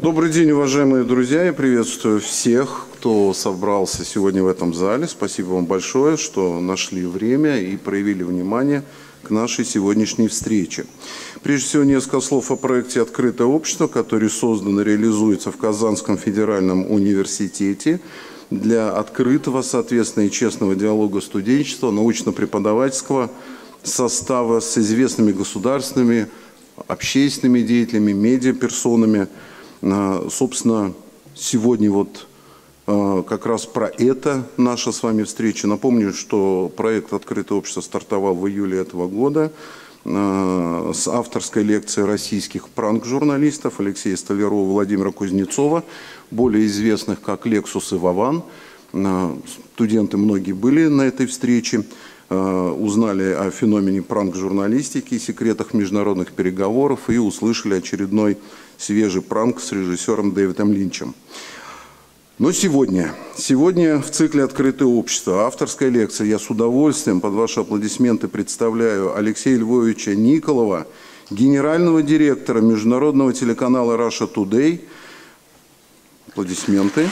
Добрый день, уважаемые друзья. Я приветствую всех, кто собрался сегодня в этом зале. Спасибо вам большое, что нашли время и проявили внимание к нашей сегодняшней встрече. Прежде всего, несколько слов о проекте «Открытое общество», который создан и реализуется в Казанском федеральном университете для открытого, соответственно, и честного диалога студенчества, научно-преподавательского состава с известными государственными, общественными деятелями, медиаперсонами. Собственно, сегодня вот как раз про это наша с вами встреча. Напомню, что проект «Открытое общество» стартовал в июле этого года с авторской лекцией российских пранк-журналистов Алексея Столярова, Владимира Кузнецова, более известных как «Лексус» и «Вован». Студенты многие были на этой встрече, узнали о феномене пранк-журналистики, секретах международных переговоров и услышали очередной свежий пранк с режиссером Дэвидом Линчем. Но сегодня в цикле «Открытое общество» авторская лекция. Я с удовольствием под ваши аплодисменты представляю Алексея Львовича Николова, генерального директора международного телеканала Russia Today. Аплодисменты.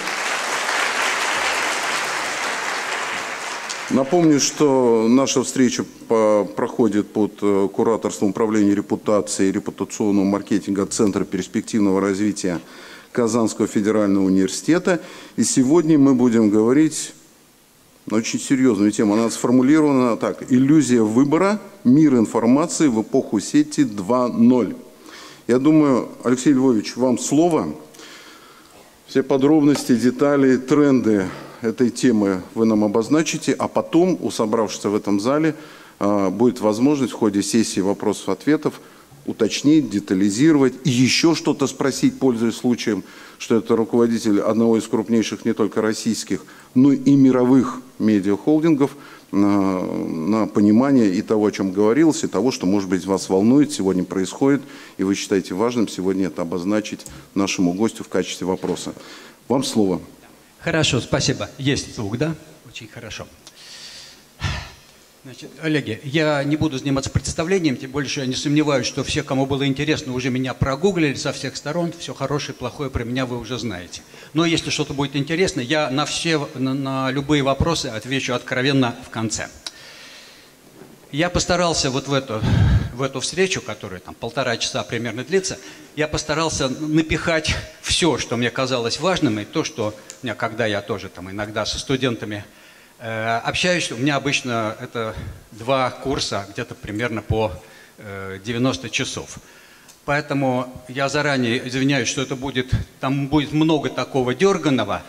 Напомню, что наша встреча проходит под кураторством Управления репутацией и репутационного маркетинга Центра перспективного развития Казанского федерального университета. И сегодня мы будем говорить на очень серьезную тему. Она сформулирована так: «Иллюзия выбора. Мир информации в эпоху сети 2.0». Я думаю, Алексей Львович, вам слово. Все подробности, детали, тренды этой темы вы нам обозначите, а потом у собравшихся в этом зале будет возможность в ходе сессии вопросов-ответов уточнить, детализировать и еще что-то спросить, пользуясь случаем, что это руководитель одного из крупнейших не только российских, но и мировых медиахолдингов, на понимание и того, о чем говорилось, и того, что, может быть, вас волнует, сегодня происходит, и вы считаете важным сегодня это обозначить нашему гостю в качестве вопроса. Вам слово. Хорошо, спасибо. Есть звук, да? Очень хорошо. Значит, коллеги, я не буду заниматься представлением, тем более, что я не сомневаюсь, что все, кому было интересно, уже меня прогуглили со всех сторон, все хорошее, плохое про меня вы уже знаете. Но если что-то будет интересно, я на любые вопросы отвечу откровенно в конце. Я постарался вот в эту встречу, которая там 1,5 часа примерно длится, я постарался напихать все, что мне казалось важным, и то, что у меня, когда я тоже там иногда со студентами общаюсь, у меня обычно это 2 курса, где-то примерно по 90 часов. Поэтому я заранее извиняюсь, что там будет много такого дерганого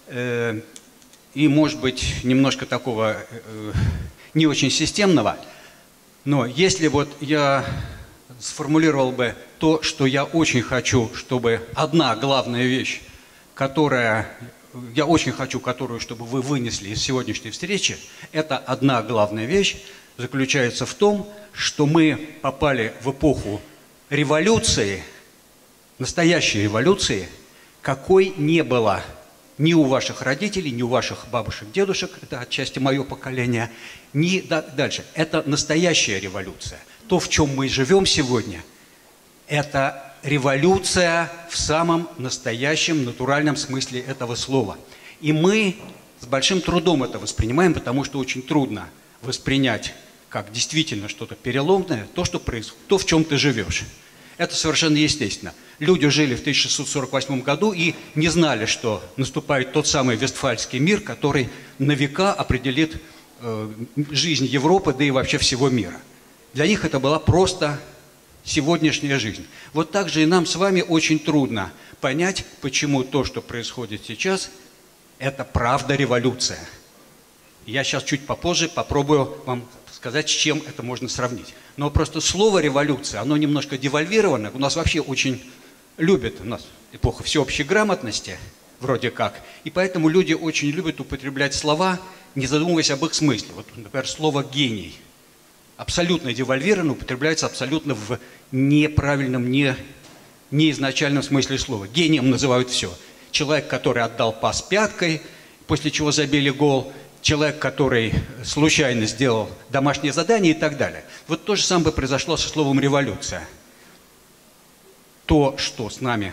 и, может быть, немножко такого не очень системного. Но если вот я сформулировал бы то, что я очень хочу, чтобы одна главная вещь, которую чтобы вы вынесли из сегодняшней встречи, это одна главная вещь заключается в том, что мы попали в эпоху революции, настоящей революции, какой не было ни у ваших родителей, ни у ваших бабушек, дедушек, это отчасти мое поколение, ни дальше. Это настоящая революция. То, в чем мы живем сегодня, это революция в самом настоящем, натуральном смысле этого слова. И мы с большим трудом это воспринимаем, потому что очень трудно воспринять как действительно что-то переломное, то, в чем ты живешь. Это совершенно естественно. Люди жили в 1648 году и не знали, что наступает тот самый Вестфальский мир, который на века определит жизнь Европы, да и вообще всего мира. Для них это была просто сегодняшняя жизнь. Вот так же и нам с вами очень трудно понять, почему то, что происходит сейчас, это правда революция. Я сейчас чуть попозже попробую вам сказать, с чем это можно сравнить. Но просто слово «революция», оно немножко девальвировано. У нас вообще очень любят, у нас эпоха всеобщей грамотности, вроде как, и поэтому люди очень любят употреблять слова, не задумываясь об их смысле. Вот, например, слово «гений» абсолютно девальвировано, употребляется абсолютно в неправильном, не изначальном смысле слова. Гением называют все. Человек, который отдал пас пяткой, после чего забили гол, человек, который случайно сделал домашнее задание и так далее. Вот то же самое произошло со словом «революция». То, что с нами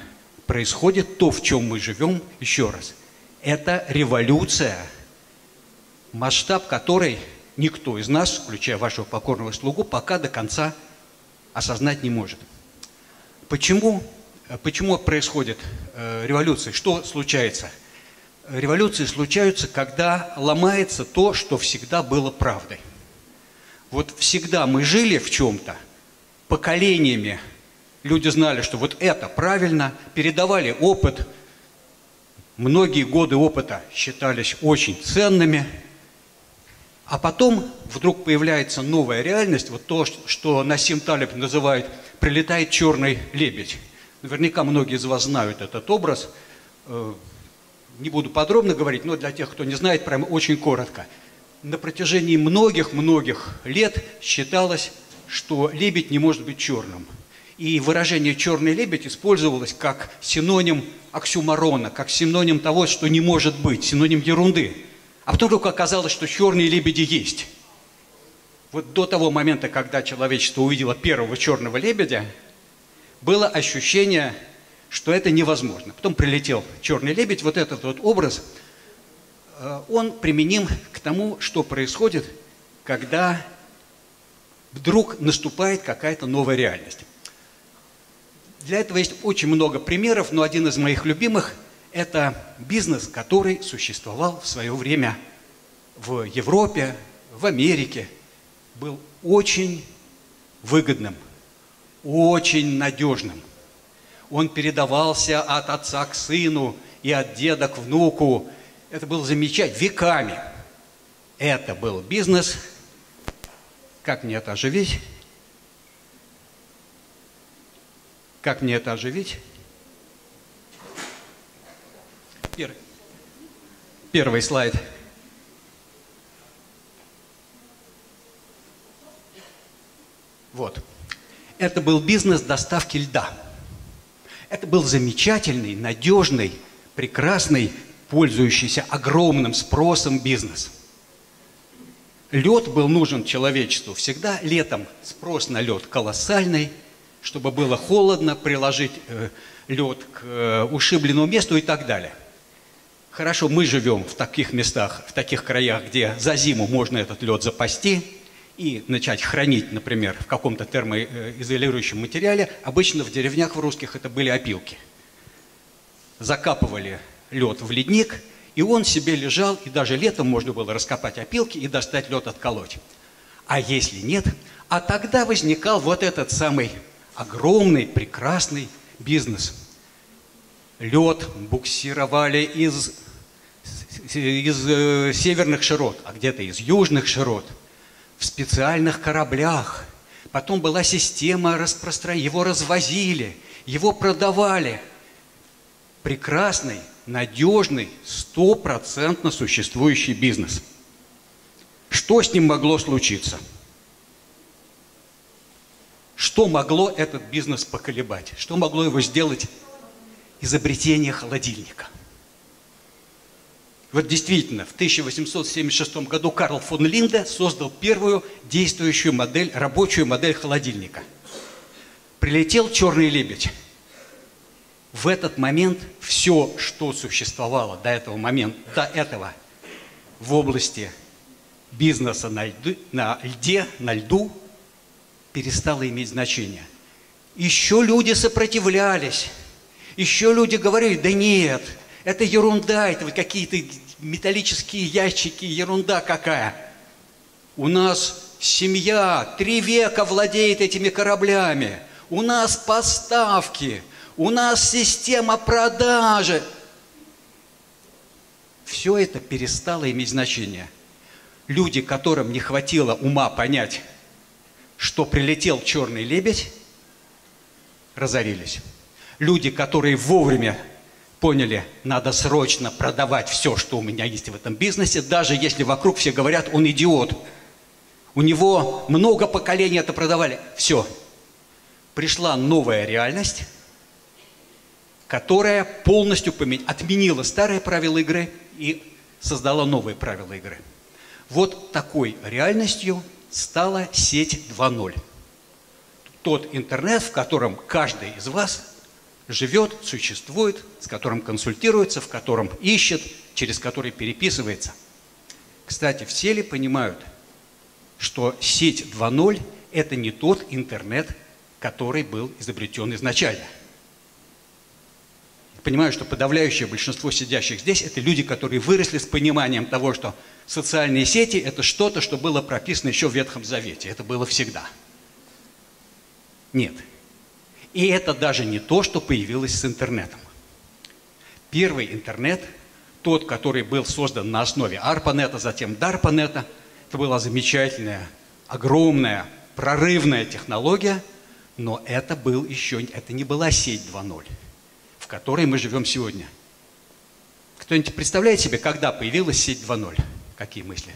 происходит то, в чем мы живем, еще раз. Это революция, масштаб которой никто из нас, включая вашего покорного слугу, пока до конца осознать не может. Почему происходит революция? Что случается? Революции случаются, когда ломается то, что всегда было правдой. Вот всегда мы жили в чем-то, поколениями люди знали, что вот это правильно, передавали опыт, многие годы опыта считались очень ценными, а потом вдруг появляется новая реальность, вот то, что Нассим Талеб называет «прилетает черный лебедь». Наверняка многие из вас знают этот образ. Не буду подробно говорить, но для тех, кто не знает, прямо очень коротко. На протяжении многих-многих лет считалось, что лебедь не может быть черным. И выражение «черный лебедь» использовалось как синоним оксюморона, как синоним того, что не может быть, синоним ерунды. А потом вдруг оказалось, что черные лебеди есть. Вот до того момента, когда человечество увидело первого черного лебедя, было ощущение, что это невозможно. Потом прилетел черный лебедь, вот этот вот образ, он применим к тому, что происходит, когда вдруг наступает какая-то новая реальность. Для этого есть очень много примеров, но один из моих любимых – это бизнес, который существовал в свое время в Европе, в Америке, был очень выгодным, очень надежным. Он передавался от отца к сыну и от деда к внуку. Это было замечательно, веками. Это был бизнес. Как мне это оживить? Как мне это оживить? Первый слайд. Вот. Это был бизнес доставки льда. Это был замечательный, надежный, прекрасный, пользующийся огромным спросом бизнес. Лед был нужен человечеству всегда. Летом спрос на лед колоссальный, чтобы было холодно, приложить лед к ушибленному месту и так далее. Хорошо, мы живем в таких местах, в таких краях, где за зиму можно этот лед запасти и начать хранить, например, в каком-то термоизолирующем материале. Обычно в деревнях в русских это были опилки. Закапывали лед в ледник, и он себе лежал, и даже летом можно было раскопать опилки и достать лед, отколоть. А если нет, а тогда возникал вот этот самый огромный, прекрасный бизнес. Лед буксировали из северных широт, а где-то из южных широт, в специальных кораблях. Потом была система распространения, его развозили, его продавали. Прекрасный, надежный, 100% существующий бизнес. Что с ним могло случиться? Что могло этот бизнес поколебать? Что могло его сделать? Изобретение холодильника. Вот действительно, в 1876 году Карл фон Линде создал первую действующую модель, рабочую модель холодильника. Прилетел черный лебедь. В этот момент все, что существовало до этого момента, в области бизнеса на льду, перестало иметь значение. Еще люди сопротивлялись, еще люди говорили: да нет, это ерунда, это какие-то металлические ящики, ерунда какая. У нас семья 3 века владеет этими кораблями, у нас поставки, у нас система продажи. Все это перестало иметь значение. Люди, которым не хватило ума понять, что прилетел черный лебедь, разорились. Люди, которые вовремя поняли, надо срочно продавать все, что у меня есть в этом бизнесе, даже если вокруг все говорят: он идиот. У него много поколений это продавали. Все. Пришла новая реальность, которая полностью отменила старые правила игры и создала новые правила игры. Вот такой реальностью стала сеть 2.0. Тот интернет, в котором каждый из вас живет, существует, с которым консультируется, в котором ищет, через который переписывается. Кстати, все ли понимают, что сеть 2.0 – это не тот интернет, который был изобретен изначально? Понимаю, что подавляющее большинство сидящих здесь – это люди, которые выросли с пониманием того, что социальные сети – это что-то, что было прописано еще в Ветхом Завете. Это было всегда. Нет. И это даже не то, что появилось с интернетом. Первый интернет, тот, который был создан на основе ARPANET, затем DARPANET, это была замечательная, огромная, прорывная технология, но это не была сеть 2.0, в которой мы живем сегодня. Кто-нибудь представляет себе, когда появилась сеть 2.0? Какие мысли?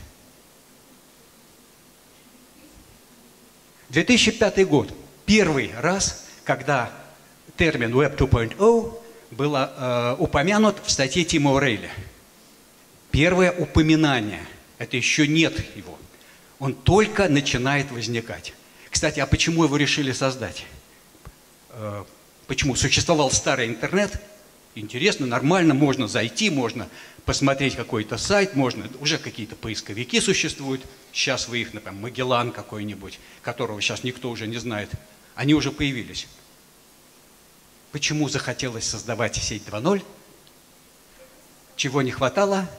2005 год. Первый раз, когда термин Web 2.0 был упомянут в статье Тима О'Рейли. Первое упоминание. Это еще нет его. Он только начинает возникать. Кстати, а почему его решили создать? Почему? Существовал старый интернет. Интересно, нормально, можно зайти, можно посмотреть какой-то сайт, уже какие-то поисковики существуют. Сейчас вы их, например, Магеллан какой-нибудь, которого сейчас никто уже не знает. Они уже появились. Почему захотелось создавать сеть 2.0? Чего не хватало?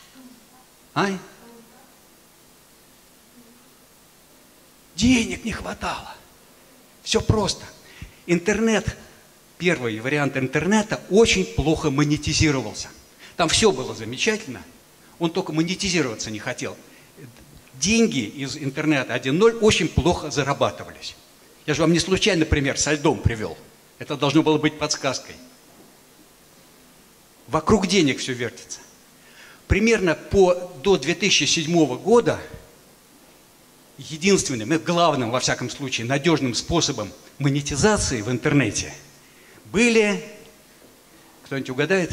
Денег не хватало. Все просто. Интернет, первый вариант интернета очень плохо монетизировался. Там все было замечательно, он только монетизироваться не хотел. Деньги из интернета 1.0 очень плохо зарабатывались. Я же вам не случайно пример со льдом привел. Это должно было быть подсказкой. Вокруг денег все вертится. Примерно до 2007 года единственным и главным, во всяком случае, надежным способом монетизации в интернете были, кто-нибудь угадает?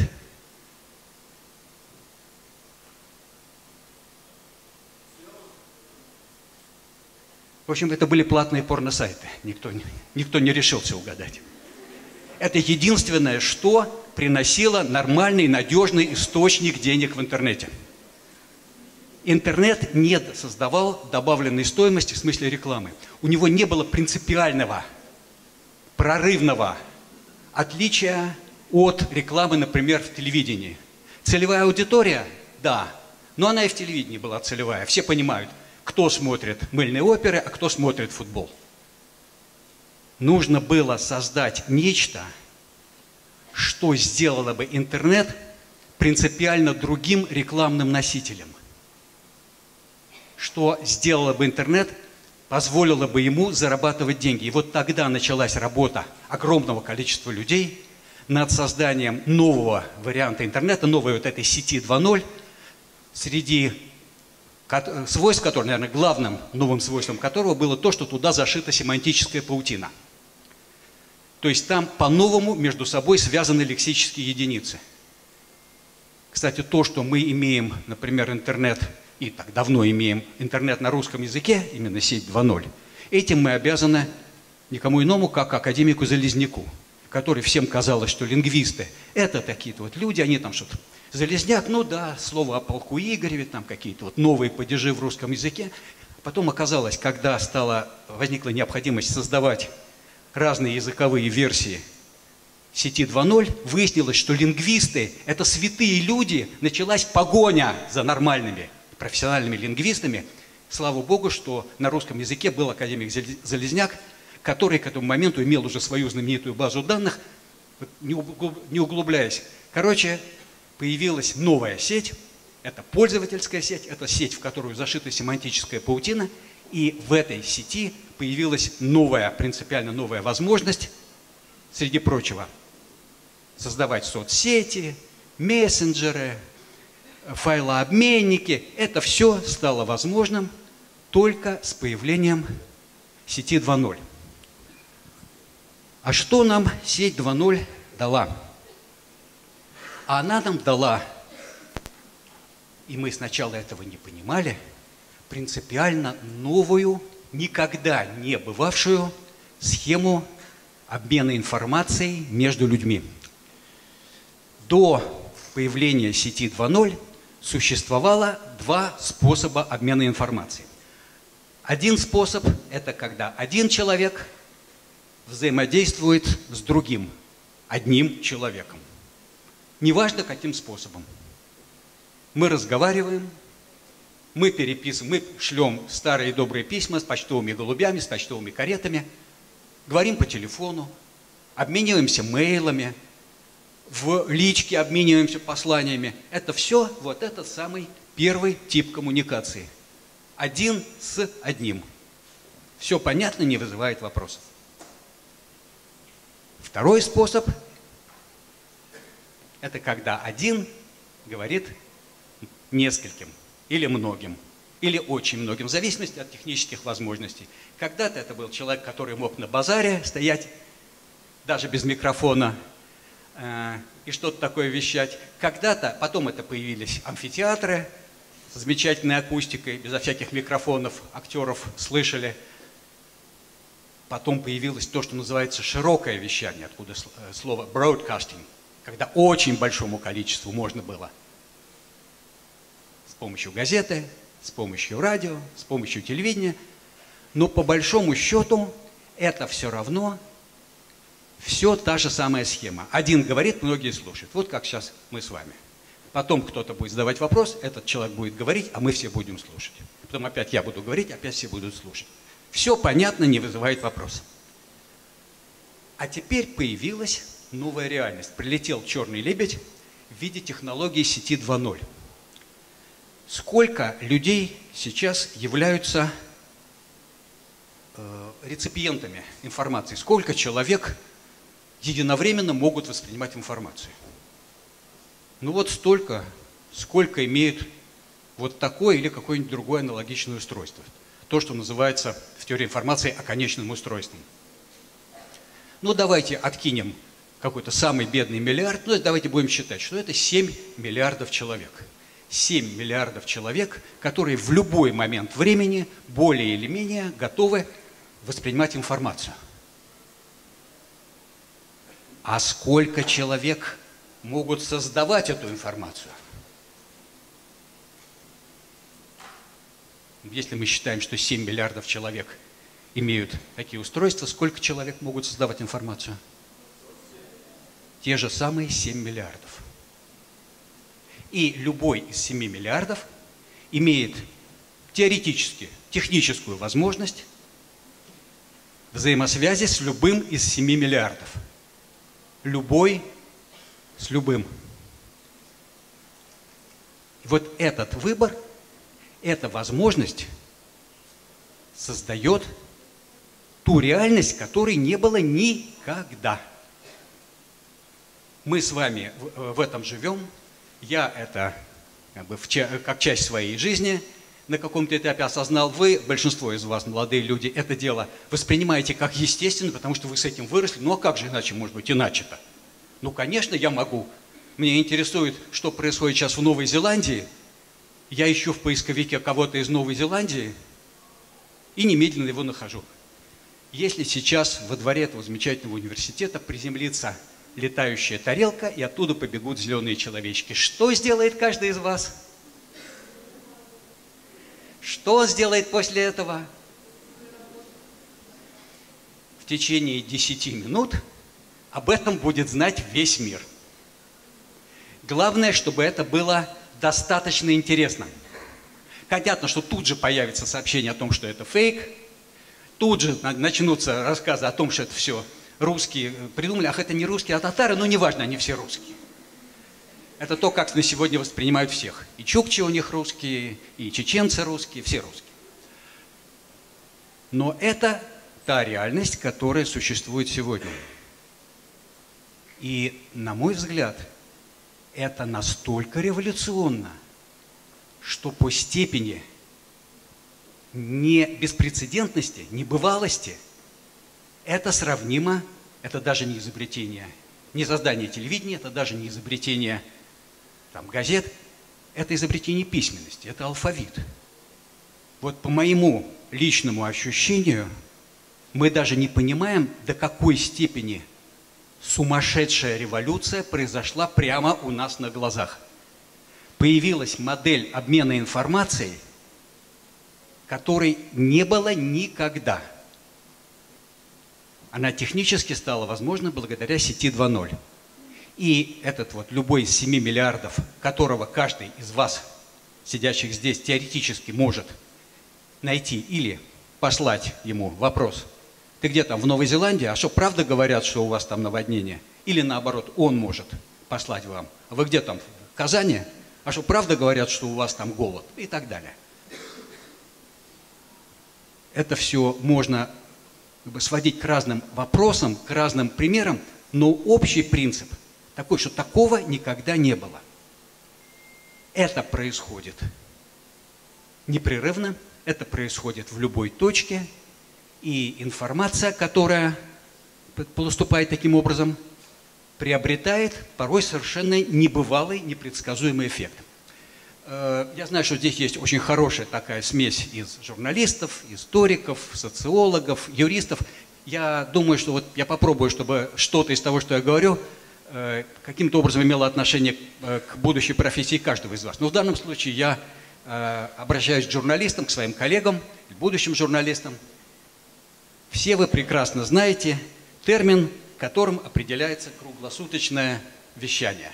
В общем, это были платные порносайты. Никто не решился угадать. Это единственное, что приносило нормальный, надежный источник денег в интернете. Интернет не создавал добавленной стоимости в смысле рекламы. У него не было принципиального, прорывного отличия от рекламы, например, в телевидении. Целевая аудитория? Да. Но она и в телевидении была целевая. Все понимают, кто смотрит мыльные оперы, а кто смотрит футбол. Нужно было создать нечто, что сделало бы интернет принципиально другим рекламным носителем. Что сделало бы интернет, позволило бы ему зарабатывать деньги. И вот тогда началась работа огромного количества людей над созданием нового варианта интернета, новой вот этой сети 2.0, среди свойств которого, наверное, главным новым свойством которого было то, что туда зашита семантическая паутина. То есть там по-новому между собой связаны лексические единицы. Кстати, то, что мы имеем, например, интернет, и так давно имеем интернет на русском языке, именно сеть 2.0, этим мы обязаны никому иному, как академику Залезняку, который всем казалось, что лингвисты – это такие-то вот люди, они там что-то… Залезняк, ну да, слово о полку Игореве, там какие-то вот новые падежи в русском языке. Потом оказалось, когда возникла необходимость создавать разные языковые версии сети 2.0, выяснилось, что лингвисты – это святые люди, началась погоня за нормальными профессиональными лингвистами. Слава Богу, что на русском языке был академик Залезняк, который к этому моменту имел уже свою знаменитую базу данных, не углубляясь. Короче, появилась новая сеть, это пользовательская сеть, это сеть, в которую зашита семантическая паутина, и в этой сети появилась принципиально новая возможность, среди прочего, создавать соцсети, мессенджеры, файлообменники. Это все стало возможным только с появлением сети 2.0. А что нам сеть 2.0 дала? Она нам дала, и мы сначала этого не понимали, принципиально новую, никогда не бывавшую схему обмена информацией между людьми. До появления сети 2.0 существовало два способа обмена информацией. Один способ – это когда один человек взаимодействует с другим, одним человеком. Неважно, каким способом. Мы разговариваем, мы переписываем, мы шлем старые добрые письма с почтовыми голубями, с почтовыми каретами, говорим по телефону, обмениваемся мейлами, в личке обмениваемся посланиями. Это все вот этот самый первый тип коммуникации. Один с одним. Все понятно, не вызывает вопросов. Второй способ – это когда один говорит нескольким, или многим, или очень многим, в зависимости от технических возможностей. Когда-то это был человек, который мог на базаре стоять, даже без микрофона, и что-то такое вещать. Когда-то, потом это появились амфитеатры с замечательной акустикой, безо всяких микрофонов, актеров слышали. Потом появилось то, что называется широкое вещание, откуда слово broadcasting, когда очень большому количеству можно было с помощью газеты, с помощью радио, с помощью телевидения. Но по большому счету это все равно все та же самая схема. Один говорит, многие слушают. Вот как сейчас мы с вами. Потом кто-то будет задавать вопрос, этот человек будет говорить, а мы все будем слушать. Потом опять я буду говорить, опять все будут слушать. Все понятно, не вызывает вопросов. А теперь появилась новая реальность. Прилетел черный лебедь в виде технологии сети 2.0. Сколько людей сейчас являются реципиентами информации? Сколько человек единовременно могут воспринимать информацию? Ну вот столько, сколько имеют вот такое или какое-нибудь другое аналогичное устройство. То, что называется в теории информации оконечным устройством. Ну давайте откинем какой-то самый бедный миллиард, ну давайте будем считать, что это 7 миллиардов человек. 7 миллиардов человек, которые в любой момент времени более или менее готовы воспринимать информацию. А сколько человек могут создавать эту информацию? Если мы считаем, что 7 миллиардов человек имеют такие устройства, сколько человек могут создавать информацию? Те же самые 7 миллиардов. И любой из 7 миллиардов имеет теоретически техническую возможность взаимосвязи с любым из 7 миллиардов. Любой с любым. И вот этот выбор, эта возможность создает ту реальность, которой не было никогда. Мы с вами в этом живем. Я это как часть своей жизни на каком-то этапе осознал. Вы, большинство из вас, молодые люди, это дело воспринимаете как естественно, потому что вы с этим выросли. Ну а как же иначе, может быть, иначе-то? Ну, конечно, я могу. Меня интересует, что происходит сейчас в Новой Зеландии. Я ищу в поисковике кого-то из Новой Зеландии и немедленно его нахожу. Если сейчас во дворе этого замечательного университета приземлится летающая тарелка, и оттуда побегут зеленые человечки, что сделает каждый из вас? Что сделает после этого? В течение 10 минут об этом будет знать весь мир. Главное, чтобы это было достаточно интересно. Понятно, что тут же появится сообщение о том, что это фейк, тут же начнутся рассказы о том, что это все русские придумали. Ах, это не русские, а татары, но неважно, они все русские. Это то, как на сегодня воспринимают всех. И чукчи у них русские, и чеченцы русские, все русские. Но это та реальность, которая существует сегодня. И, на мой взгляд, это настолько революционно, что по степени не беспрецедентности, небывалости, это сравнимо, это даже не изобретение, не создание телевидения, это даже не изобретение газет, это изобретение письменности, это алфавит. Вот по моему личному ощущению, Мы даже не понимаем, до какой степени сумасшедшая революция произошла прямо у нас на глазах. Появилась модель обмена информацией, которой не было никогда. Она технически стала возможна благодаря сети 2.0. И этот вот любой из 7 миллиардов, которого каждый из вас, сидящих здесь, теоретически может найти или послать ему вопрос: ты где там, в Новой Зеландии? А что, правда говорят, что у вас там наводнение? Или наоборот, он может послать вам: а вы где там, в Казани? А что, правда говорят, что у вас там голод? И так далее. Это все можно сводить к разным вопросам, к разным примерам, но общий принцип такой, что такого никогда не было. Это происходит непрерывно, это происходит в любой точке, и информация, которая поступает таким образом, приобретает порой совершенно небывалый, непредсказуемый эффект. Я знаю, что здесь есть очень хорошая такая смесь из журналистов, историков, социологов, юристов. Я думаю, что вот я попробую, чтобы что-то из того, что я говорю, каким-то образом имело отношение к будущей профессии каждого из вас. Но в данном случае я обращаюсь к журналистам, к своим коллегам, к будущим журналистам. Все вы прекрасно знаете термин, которым определяется круглосуточное вещание.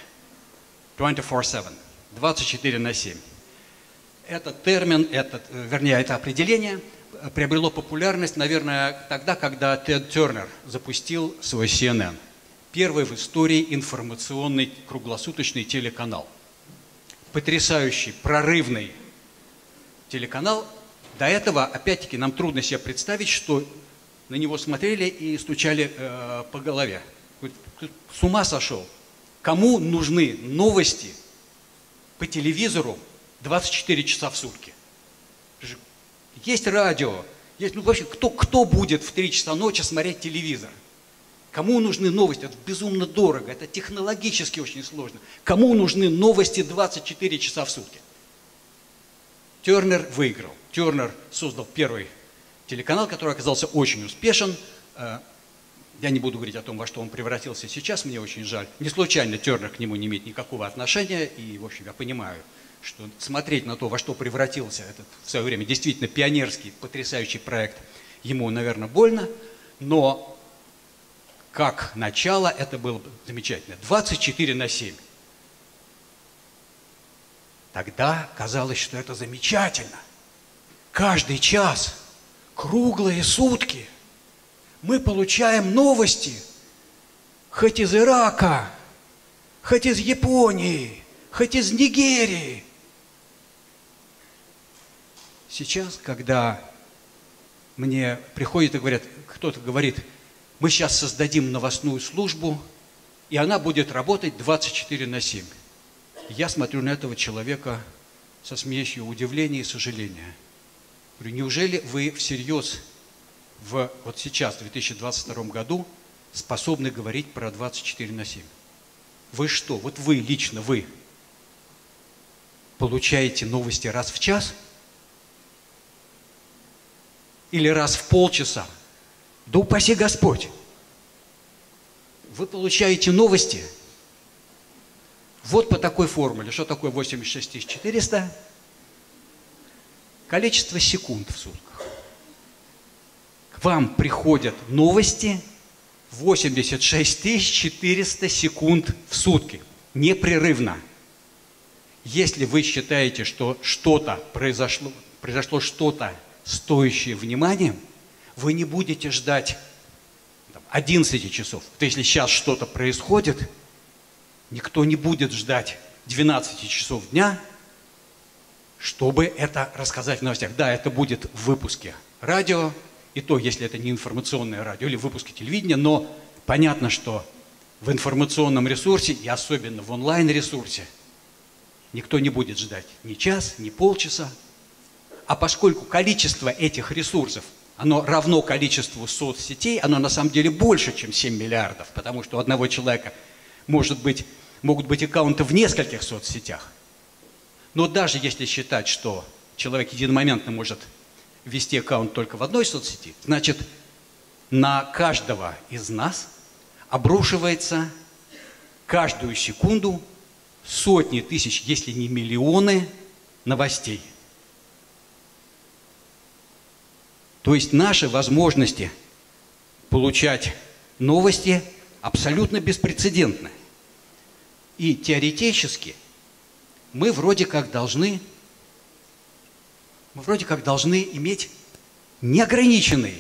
24/7. 24/7. Этот термин, это определение приобрело популярность, наверное, тогда, когда Тед Тернер запустил свой CNN. Первый в истории информационный круглосуточный телеканал. Потрясающий, прорывный телеканал. До этого, опять-таки, нам трудно себе представить, что на него смотрели и стучали по голове. С ума сошел. Кому нужны новости по телевизору 24 часа в сутки? Есть радио. Есть, вообще, кто будет в 3 часа ночи смотреть телевизор? Кому нужны новости? Это безумно дорого, это технологически очень сложно. Кому нужны новости 24 часа в сутки? Тернер выиграл. Тернер создал первый телеканал, который оказался очень успешен. Я не буду говорить о том, во что он превратился сейчас, мне очень жаль. Не случайно Тернер к нему не имеет никакого отношения. И, в общем, я понимаю, что смотреть на то, во что превратился этот в свое время действительно пионерский, потрясающий проект, ему, наверное, больно. Но как начало это было замечательно. 24/7. Тогда казалось, что это замечательно. Каждый час, круглые сутки мы получаем новости, хоть из Ирака, хоть из Японии, хоть из Нигерии. Сейчас, когда мне приходят и говорят, кто-то говорит: мы сейчас создадим новостную службу, и она будет работать 24/7. Я смотрю на этого человека со смесью удивления и сожаления. Говорю: неужели вы всерьез вот сейчас, в 2022 году, способны говорить про 24/7? Вы что, вот вы лично, вы получаете новости раз в час? Или раз в полчаса? Да упаси Господь! Вы получаете новости вот по такой формуле. Что такое 86 400? Количество секунд в сутках. К вам приходят новости 86 400 секунд в сутки. Непрерывно. Если вы считаете, что что-то произошло что-то стоящее внимания, вы не будете ждать 11 часов. То есть, если сейчас что-то происходит, никто не будет ждать 12 часов дня, чтобы это рассказать в новостях. Да, это будет в выпуске радио, и то, если это не информационное радио или в выпуске телевидения, но понятно, что в информационном ресурсе, и особенно в онлайн-ресурсе, никто не будет ждать ни час, ни полчаса. А поскольку количество этих ресурсов, оно равно количеству соцсетей, оно на самом деле больше, чем 7 миллиардов, потому что у одного человека могут быть аккаунты в нескольких соцсетях. Но даже если считать, что человек единомоментно может вести аккаунт только в одной соцсети, значит, на каждого из нас обрушивается каждую секунду сотни тысяч, если не миллионы новостей. То есть наши возможности получать новости абсолютно беспрецедентны. И теоретически мы вроде как должны иметь неограниченную,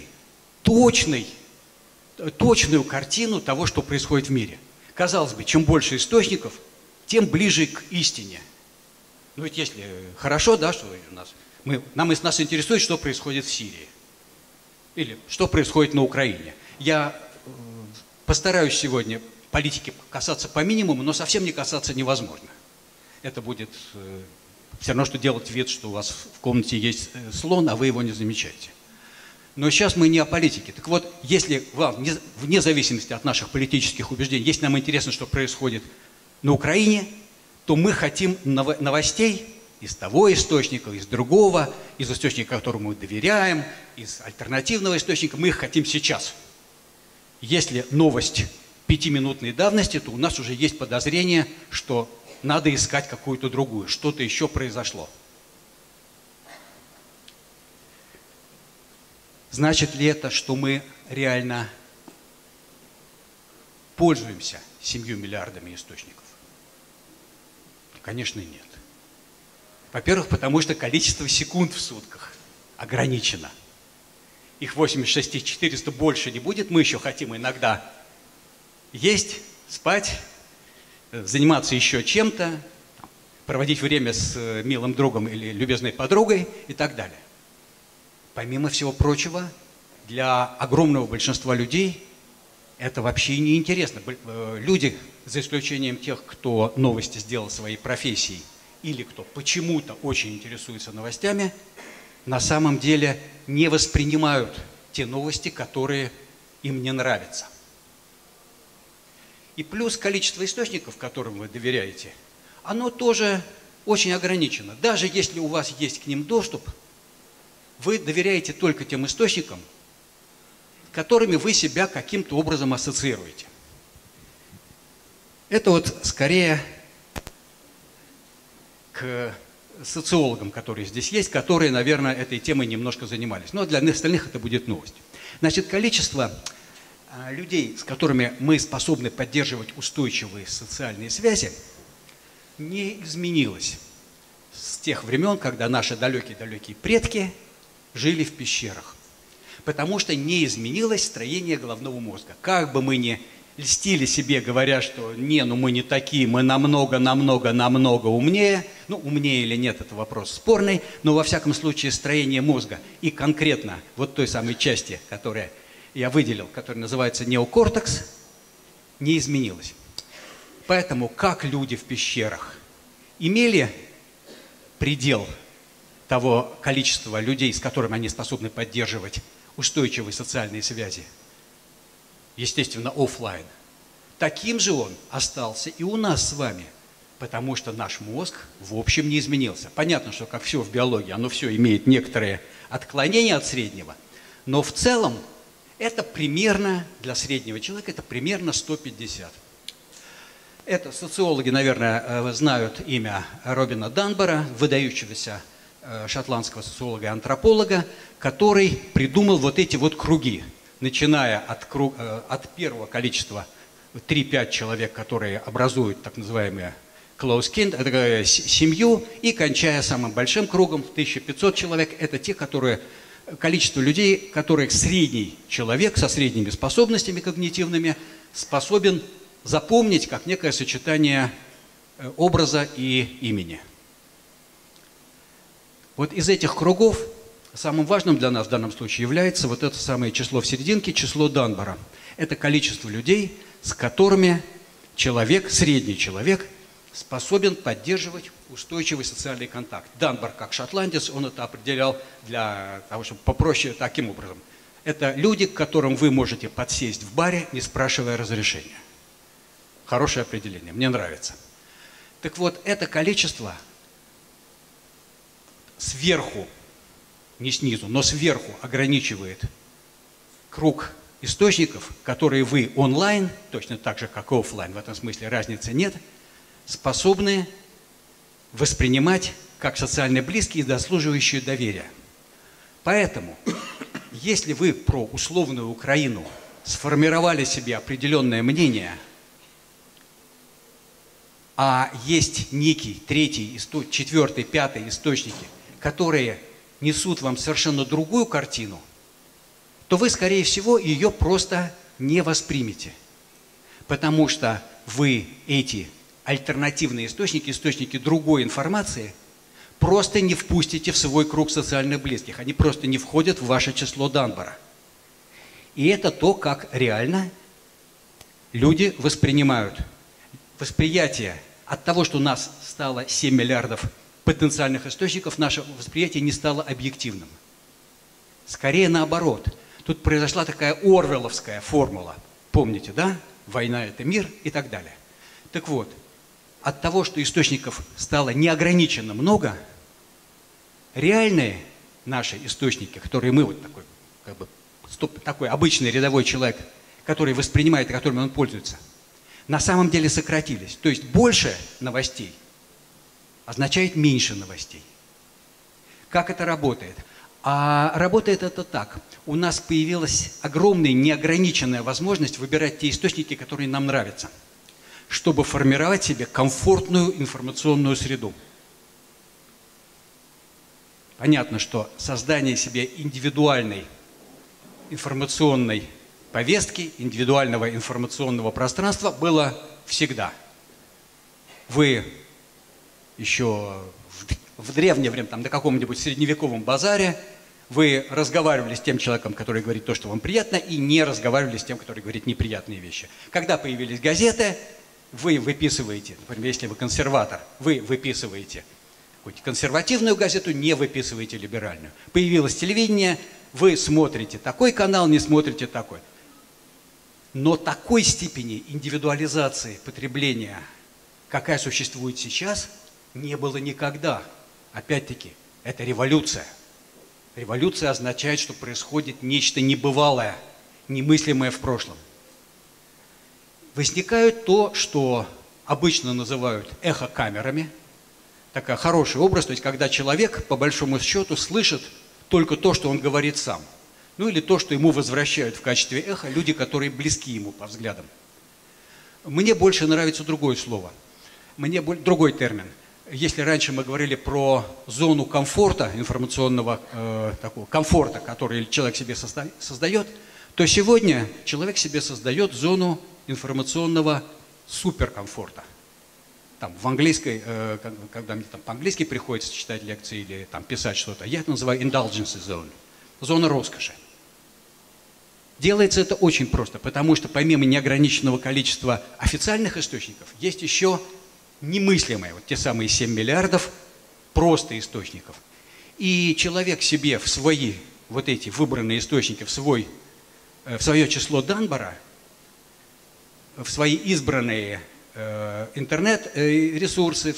точную картину того, что происходит в мире. Казалось бы, чем больше источников, тем ближе к истине. Ну ведь если хорошо, да, что нас интересует, что происходит в Сирии. Или что происходит на Украине. Я постараюсь сегодня политики касаться по минимуму, но совсем не касаться невозможно. Это будет все равно, что делать вид, что у вас в комнате есть слон, а вы его не замечаете. Но сейчас мы не о политике. Так вот, если вам, вне зависимости от наших политических убеждений, если нам интересно, что происходит на Украине, то мы хотим новостей из того источника, из другого, из источника, которому мы доверяем, из альтернативного источника. Мы их хотим сейчас. Если новость 5-минутной давности, то у нас уже есть подозрение, что надо искать какую-то другую, что-то еще произошло. Значит ли это, что мы реально пользуемся 7 миллиардами источников? Конечно, нет. Во-первых, потому что количество секунд в сутках ограничено. Их 86 400 больше не будет. Мы еще хотим иногда есть, спать, заниматься еще чем-то, проводить время с милым другом или любезной подругой и так далее. Помимо всего прочего, для огромного большинства людей это вообще не интересно. Люди, за исключением тех, кто новости сделал своей профессией, или кто почему-то очень интересуется новостями, на самом деле не воспринимают те новости, которые им не нравятся. И плюс количество источников, которым вы доверяете, оно тоже очень ограничено. Даже если у вас есть к ним доступ, вы доверяете только тем источникам, которыми вы себя каким-то образом ассоциируете. Это вот скорее к социологам, которые здесь есть, которые, наверное, этой темой немножко занимались. Но для остальных это будет новость. Значит, количество людей, с которыми мы способны поддерживать устойчивые социальные связи, не изменилось с тех времен, когда наши далекие-далекие предки жили в пещерах. Потому что не изменилось строение головного мозга. Как бы мы ни льстили себе, говоря, что мы не такие, мы намного умнее. Ну, умнее или нет, это вопрос спорный, но во всяком случае строение мозга и конкретно вот той самой части, которую я выделил, которая называется неокортекс, не изменилось. Поэтому как люди в пещерах имели предел того количества людей, с которыми они способны поддерживать устойчивые социальные связи, естественно, офлайн, таким же он остался и у нас с вами, потому что наш мозг в общем не изменился. Понятно, что как все в биологии, оно все имеет некоторые отклонения от среднего, но в целом это примерно, для среднего человека, это примерно 150. Это социологи, наверное, знают имя Робина Данбара, выдающегося шотландского социолога и антрополога, который придумал вот эти вот круги, начиная от первого количества 3-5 человек, которые образуют так называемые close kin, это семью, и кончая самым большим кругом, 1500 человек, это те, количество людей, которые средний человек со средними способностями когнитивными способен запомнить как некое сочетание образа и имени. Вот из этих кругов самым важным для нас в данном случае является вот это самое число в серединке, число Данбара. Это количество людей, с которыми средний человек, способен поддерживать устойчивый социальный контакт. Данбар, как шотландец, он это определял для того, чтобы попроще таким образом. Это люди, к которым вы можете подсесть в баре, не спрашивая разрешения. Хорошее определение, мне нравится. Так вот, это количество сверху, не снизу, но сверху ограничивает круг источников, которые вы онлайн, точно так же, как и офлайн, в этом смысле разницы нет, способны воспринимать как социально близкие и заслуживающие доверия. Поэтому, если вы про условную Украину сформировали себе определенное мнение, а есть некий третий, четвертый, пятый источники, которые несут вам совершенно другую картину, то вы, скорее всего, ее просто не воспримете. Потому что вы эти альтернативные источники, источники другой информации, просто не впустите в свой круг социально близких. Они просто не входят в ваше число Данбара. И это то, как реально люди воспринимают. Восприятие от того, что у нас стало 7 миллиардов потенциальных источников, наше восприятие не стало объективным. Скорее наоборот. Тут произошла такая орвелловская формула. Помните, да? Война – это мир и так далее. Так вот, от того, что источников стало неограниченно много, реальные наши источники, которые мы, вот такой, как бы, такой обычный рядовой человек, который воспринимает и которыми он пользуется, на самом деле сократились. То есть больше новостей означает меньше новостей. Как это работает? А работает это так. У нас появилась огромная неограниченная возможность выбирать те источники, которые нам нравятся, чтобы формировать себе комфортную информационную среду. Понятно, что создание себе индивидуальной информационной повестки, индивидуального информационного пространства было всегда. Вы еще в древнее время, там, на каком-нибудь средневековом базаре, вы разговаривали с тем человеком, который говорит то, что вам приятно, и не разговаривали с тем, который говорит неприятные вещи. Когда появились газеты, вы выписываете, например, если вы консерватор, вы выписываете хоть консервативную газету, не выписываете либеральную. Появилось телевидение, вы смотрите такой канал, не смотрите такой. Но такой степени индивидуализации потребления, какая существует сейчас, не было никогда. Опять-таки, это революция. Революция означает, что происходит нечто небывалое, немыслимое в прошлом. Возникает то, что обычно называют эхокамерами. Такой хороший образ, то есть когда человек, по большому счету, слышит только то, что он говорит сам. Ну или то, что ему возвращают в качестве эха люди, которые близки ему по взглядам. Мне больше нравится другое слово, другой термин. Если раньше мы говорили про зону комфорта, информационного такого комфорта, который человек себе создает, то сегодня человек себе создает зону информационного суперкомфорта. Там, в английской, когда мне там по-английски приходится читать лекции или там, писать что-то, я это называю indulgence zone, зона роскоши. Делается это очень просто, потому что помимо неограниченного количества официальных источников, есть еще немыслимые, вот те самые 7 миллиардов просто источников. И человек себе в свои вот эти выбранные источники, в свое число Данбара, в свои избранные интернет-ресурсы,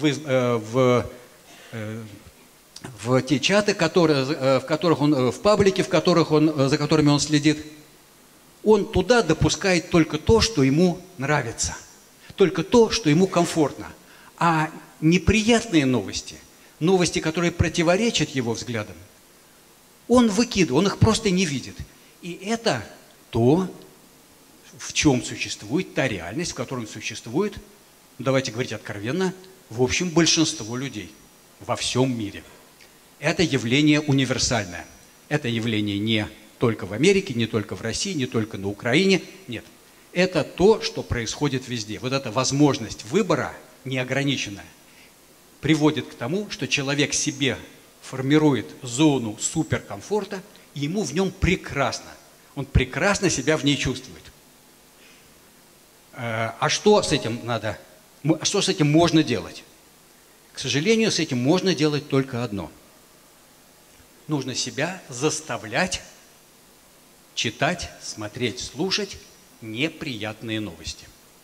в те чаты, в которых он, в паблике, за которыми он следит, он туда допускает только то, что ему нравится, только то, что ему комфортно. А неприятные новости, новости, которые противоречат его взглядам, он выкидывает, он их просто не видит. И это то, в чем существует та реальность, в которой существует, давайте говорить откровенно, в общем, большинство людей во всем мире. Это явление универсальное. Это явление не только в Америке, не только в России, не только на Украине. Нет. Это то, что происходит везде. Вот эта возможность выбора неограниченная приводит к тому, что человек себе формирует зону суперкомфорта, и ему в нем прекрасно. Он прекрасно себя в ней чувствует. А что с этим надо? Что с этим можно делать? К сожалению, с этим можно делать только одно. Нужно себя заставлять читать, смотреть, слушать неприятные новости.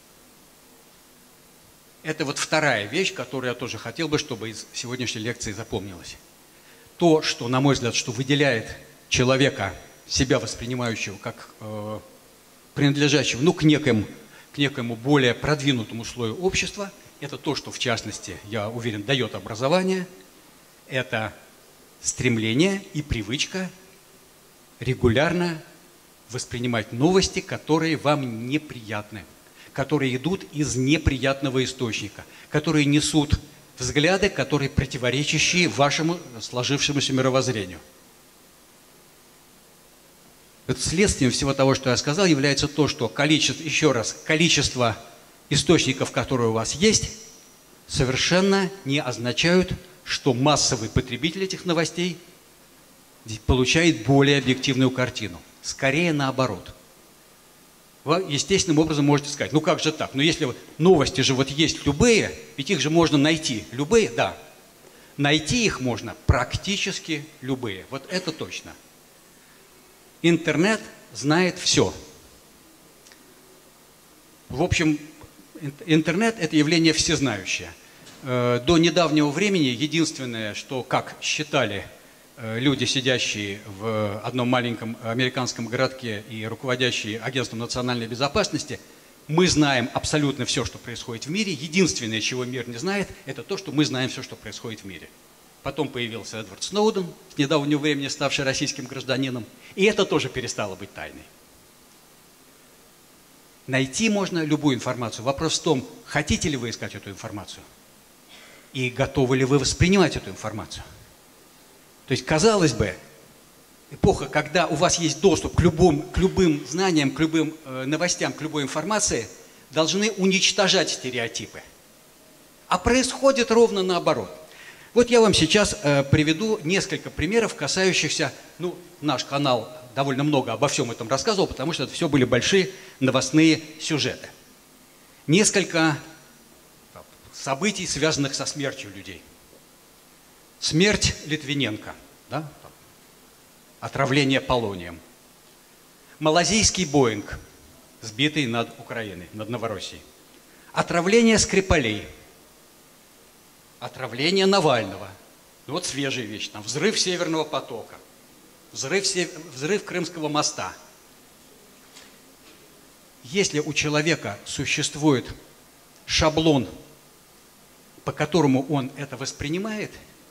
Это вот вторая вещь, которую я тоже хотел бы, чтобы из сегодняшней лекции запомнилась. То, что, на мой взгляд, что выделяет человека себя воспринимающего как принадлежащего к некоему более продвинутому слою общества. Это то, что, в частности, я уверен, дает образование. Это стремление и привычка регулярно воспринимать новости, которые вам неприятны, которые идут из неприятного источника, которые несут взгляды, которые противоречащие вашему сложившемуся мировоззрению. Следствием всего того, что я сказал, является то, что количество источников, которые у вас есть, совершенно не означают, что массовый потребитель этих новостей получает более объективную картину. Скорее наоборот. Вы естественным образом можете сказать, как же так? Если новости же есть любые, ведь их же можно найти. Любые, да. Найти их можно практически любые. Вот это точно. Интернет знает все. В общем, интернет – это явление всезнающее. До недавнего времени единственное, что, как считали люди, сидящие в одном маленьком американском городке и руководящие агентством национальной безопасности, мы знаем абсолютно все, что происходит в мире. Единственное, чего мир не знает, это то, что мы знаем все, что происходит в мире. Потом появился Эдвард Сноуден, с недавнего времени ставший российским гражданином, и это тоже перестало быть тайной. Найти можно любую информацию. Вопрос в том, хотите ли вы искать эту информацию и готовы ли вы воспринимать эту информацию. То есть, казалось бы, эпоха, когда у вас есть доступ к любым знаниям, к любым новостям, к любой информации, должны уничтожать стереотипы. А происходит ровно наоборот. Вот я вам сейчас приведу несколько примеров, касающихся, наш канал довольно много обо всем этом рассказывал, потому что это все были большие новостные сюжеты. Несколько событий, связанных со смертью людей. Смерть Литвиненко, да? Отравление полонием. Малазийский Боинг, сбитый над Украиной, над Новороссией. Отравление Скрипалей. Отравление Навального. Вот свежая вещь. Там взрыв Северного потока. Взрыв Крымского моста. Если у человека существует шаблон, по которому он это воспринимает,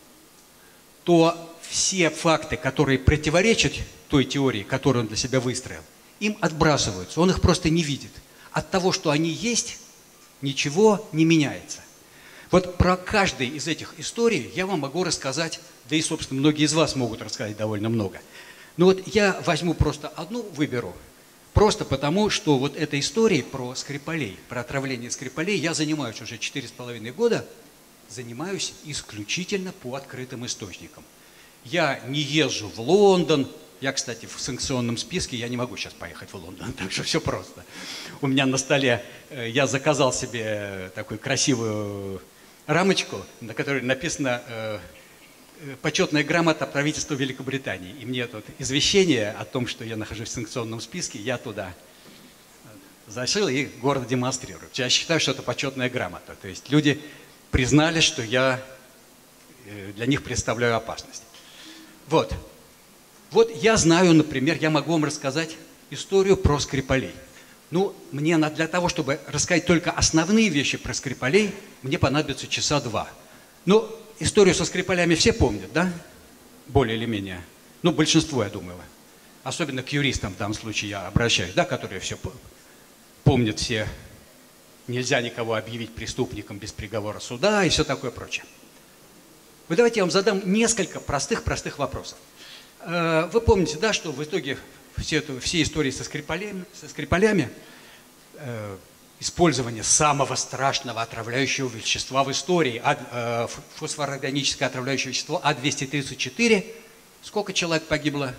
то все факты, которые противоречат той теории, которую он для себя выстроил, им отбрасываются. Он их просто не видит. От того, что они есть, ничего не меняется. Вот про каждый из этих историй я вам могу рассказать, да и, собственно, многие из вас могут рассказать довольно много. Но вот я возьму просто одну, выберу, просто потому, что вот этой историей про Скрипалей, про отравление Скрипалей я занимаюсь уже 4,5 года, занимаюсь исключительно по открытым источникам. Я не езжу в Лондон, я, кстати, в санкционном списке, я не могу сейчас поехать в Лондон, так что все просто. У меня на столе, я заказал себе такую красивую рамочку, на которой написано «Почетная грамота правительства Великобритании». И мне тут извещение о том, что я нахожусь в санкционном списке, я туда зашил и гордо демонстрирую. Я считаю, что это почетная грамота. То есть люди признали, что я для них представляю опасность. Вот я знаю, например, я могу вам рассказать историю про Скрипалей. Мне для того, чтобы рассказать только основные вещи про Скрипалей, мне понадобится часа 2. Историю со Скрипалями все помнят, да? Более или менее. Большинство, я думаю. Особенно к юристам в данном случае я обращаюсь, да, которые все помнят, все. Нельзя никого объявить преступником без приговора суда и все такое прочее. Давайте я вам задам несколько простых вопросов. Вы помните, да, что в итоге все истории со Скрипалями, использование самого страшного отравляющего вещества в истории, фосфорорганическое отравляющее вещество А-234, сколько человек погибло?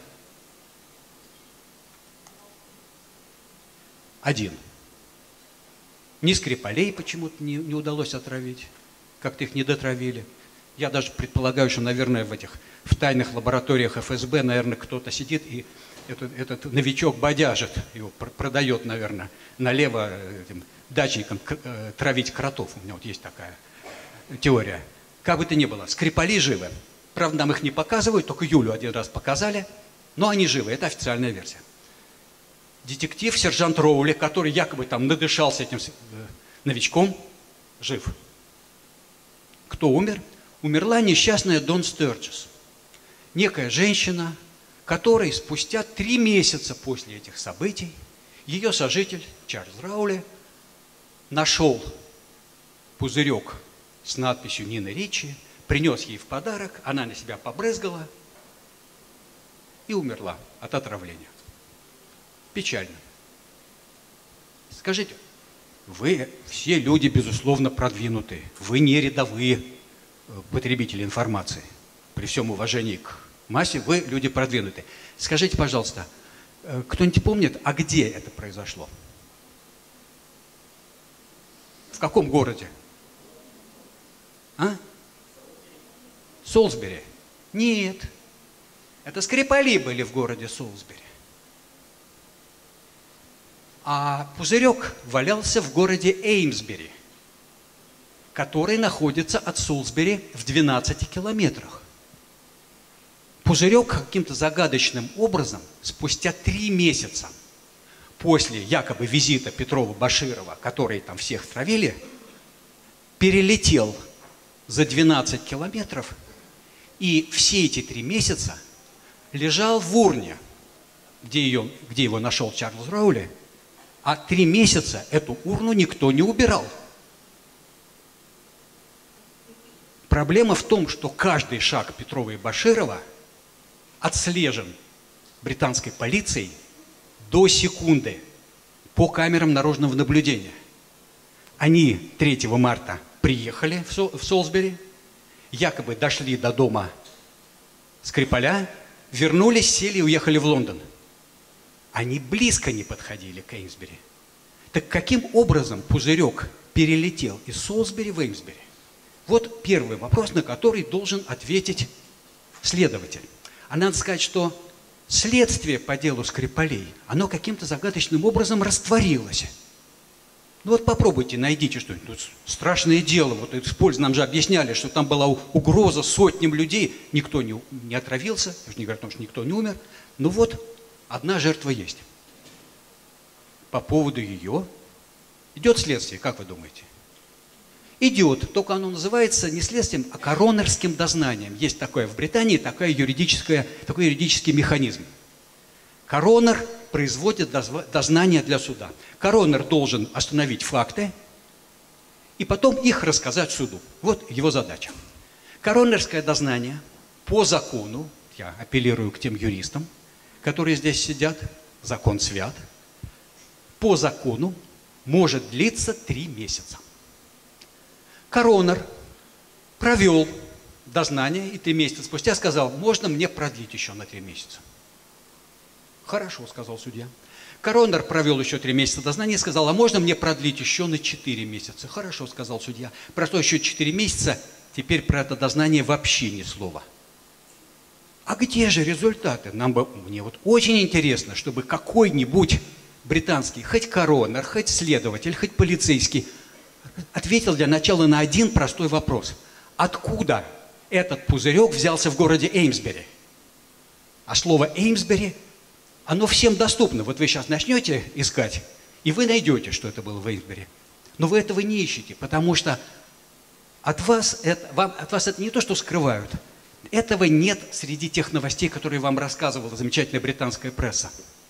1. Ни Скрипалей почему-то не удалось отравить, как-то их не дотравили. Я даже предполагаю, что, наверное, в тайных лабораториях ФСБ, наверное, кто-то сидит и этот новичок бодяжит, его продает, наверное, налево этим дачникам травить кротов. У меня вот есть такая теория. Как бы то ни было, Скрипали живы. Правда, нам их не показывают, только Юлю один раз показали. Но они живы, это официальная версия. Детектив, сержант Роули, который якобы там надышался этим новичком, жив. Кто умер? Умерла несчастная Дон Стерджес. Некая женщина, которой спустя 3 месяца после этих событий ее сожитель Чарльз Раули нашел пузырек с надписью «Нина Ричи», принес ей в подарок, она на себя побрызгала и умерла от отравления. Печально. Скажите, вы все люди, безусловно, продвинутые. Вы не рядовые потребители информации. При всем уважении к массе, вы люди продвинутые. Скажите, пожалуйста, кто-нибудь помнит, а где это произошло? В каком городе? А? Солсбери? Нет. Это Скрипали были в городе Солсбери. А пузырек валялся в городе Эймсбери, который находится от Солсбери в 12 километрах. Пузырек каким-то загадочным образом спустя 3 месяца после якобы визита Петрова-Баширова, которые там всех травили, перелетел за 12 километров и все эти 3 месяца лежал в урне, где его нашел Чарльз Раули, а 3 месяца эту урну никто не убирал. Проблема в том, что каждый шаг Петрова и Баширова отслежен британской полицией до секунды по камерам наружного наблюдения. Они 3 марта приехали в Солсбери, якобы дошли до дома Скрипаля, вернулись, сели и уехали в Лондон. Они близко не подходили к Эймсбери. Так каким образом пузырек перелетел из Солсбери в Эймсбери? Вот первый вопрос, на который должен ответить следователь. А надо сказать, что следствие по делу Скрипалей, оно каким-то загадочным образом растворилось. Ну вот попробуйте, найдите что-нибудь. Тут страшное дело. Вот нам же объясняли, что там была угроза сотням людей. Никто не отравился, я же не говорю о том, что никто не умер. Ну вот, одна жертва есть. По поводу ее идет следствие, как вы думаете? Идет, только оно называется не следствием, а коронерским дознанием. Есть такое в Британии, такой юридический механизм. Коронер производит дознание для суда. Коронер должен остановить факты и потом их рассказать суду. Вот его задача. Коронерское дознание по закону, я апеллирую к тем юристам, которые здесь сидят, закон свят, по закону может длиться 3 месяца. Коронер провел дознание и 3 месяца спустя сказал, можно мне продлить еще на 3 месяца. Хорошо, сказал судья. Коронер провел еще 3 месяца дознания и сказал, а можно мне продлить еще на 4 месяца? Хорошо, сказал судья. Прошло еще 4 месяца, теперь про это дознание вообще ни слова. А где же результаты? Мне вот очень интересно, чтобы какой-нибудь британский, хоть коронер, хоть следователь, хоть полицейский, ответил для начала на один простой вопрос. Откуда этот пузырек взялся в городе Эймсбери? А слово «Эймсбери» оно всем доступно. Вот вы сейчас начнете искать, и вы найдете, что это было в Эймсбери. Но вы этого не ищете, потому что от вас это не то, что скрывают. Этого нет среди тех новостей, которые вам рассказывала замечательная британская пресса.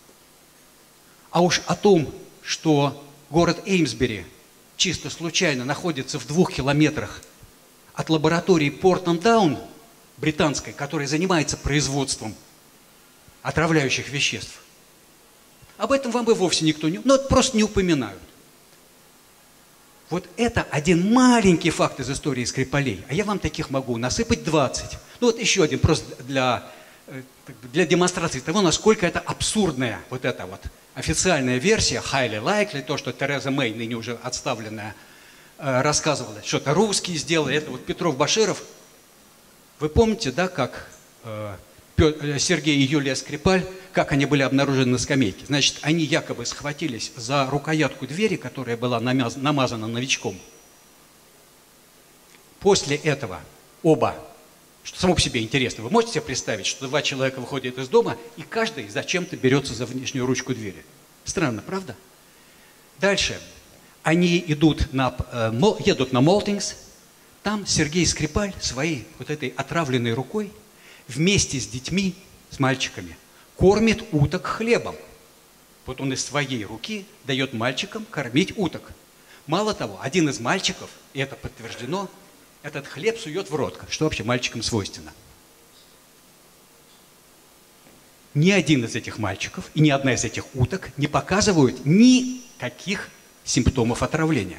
А уж о том, что город Эймсбери чисто случайно находится в 2 километрах от лаборатории Портленд-Даун, британской, которая занимается производством отравляющих веществ. Об этом вам и вовсе никто просто не упоминают. Вот это один маленький факт из истории Скрипалей, а я вам таких могу насыпать 20. Ну вот еще один, просто для демонстрации того, насколько это абсурдная вот эта вот официальная версия, highly likely, то, что Тереза Мэй, ныне уже отставленная, рассказывала, что это русские сделали, это вот Петров-Баширов. Вы помните, да, как Сергей и Юлия Скрипаль, как они были обнаружены на скамейке? Значит, они якобы схватились за рукоятку двери, которая была намазана новичком. После этого оба что само по себе интересно. Вы можете себе представить, что два человека выходят из дома, и каждый зачем-то берется за внешнюю ручку двери? Странно, правда? Дальше. Они едут на Молтингс. Там Сергей Скрипаль своей вот этой отравленной рукой вместе с детьми, с мальчиками, кормит уток хлебом. Вот он из своей руки дает мальчикам кормить уток. Мало того, один из мальчиков, и это подтверждено, этот хлеб сует в рот, что вообще мальчикам свойственно. Ни один из этих мальчиков и ни одна из этих уток не показывают никаких симптомов отравления.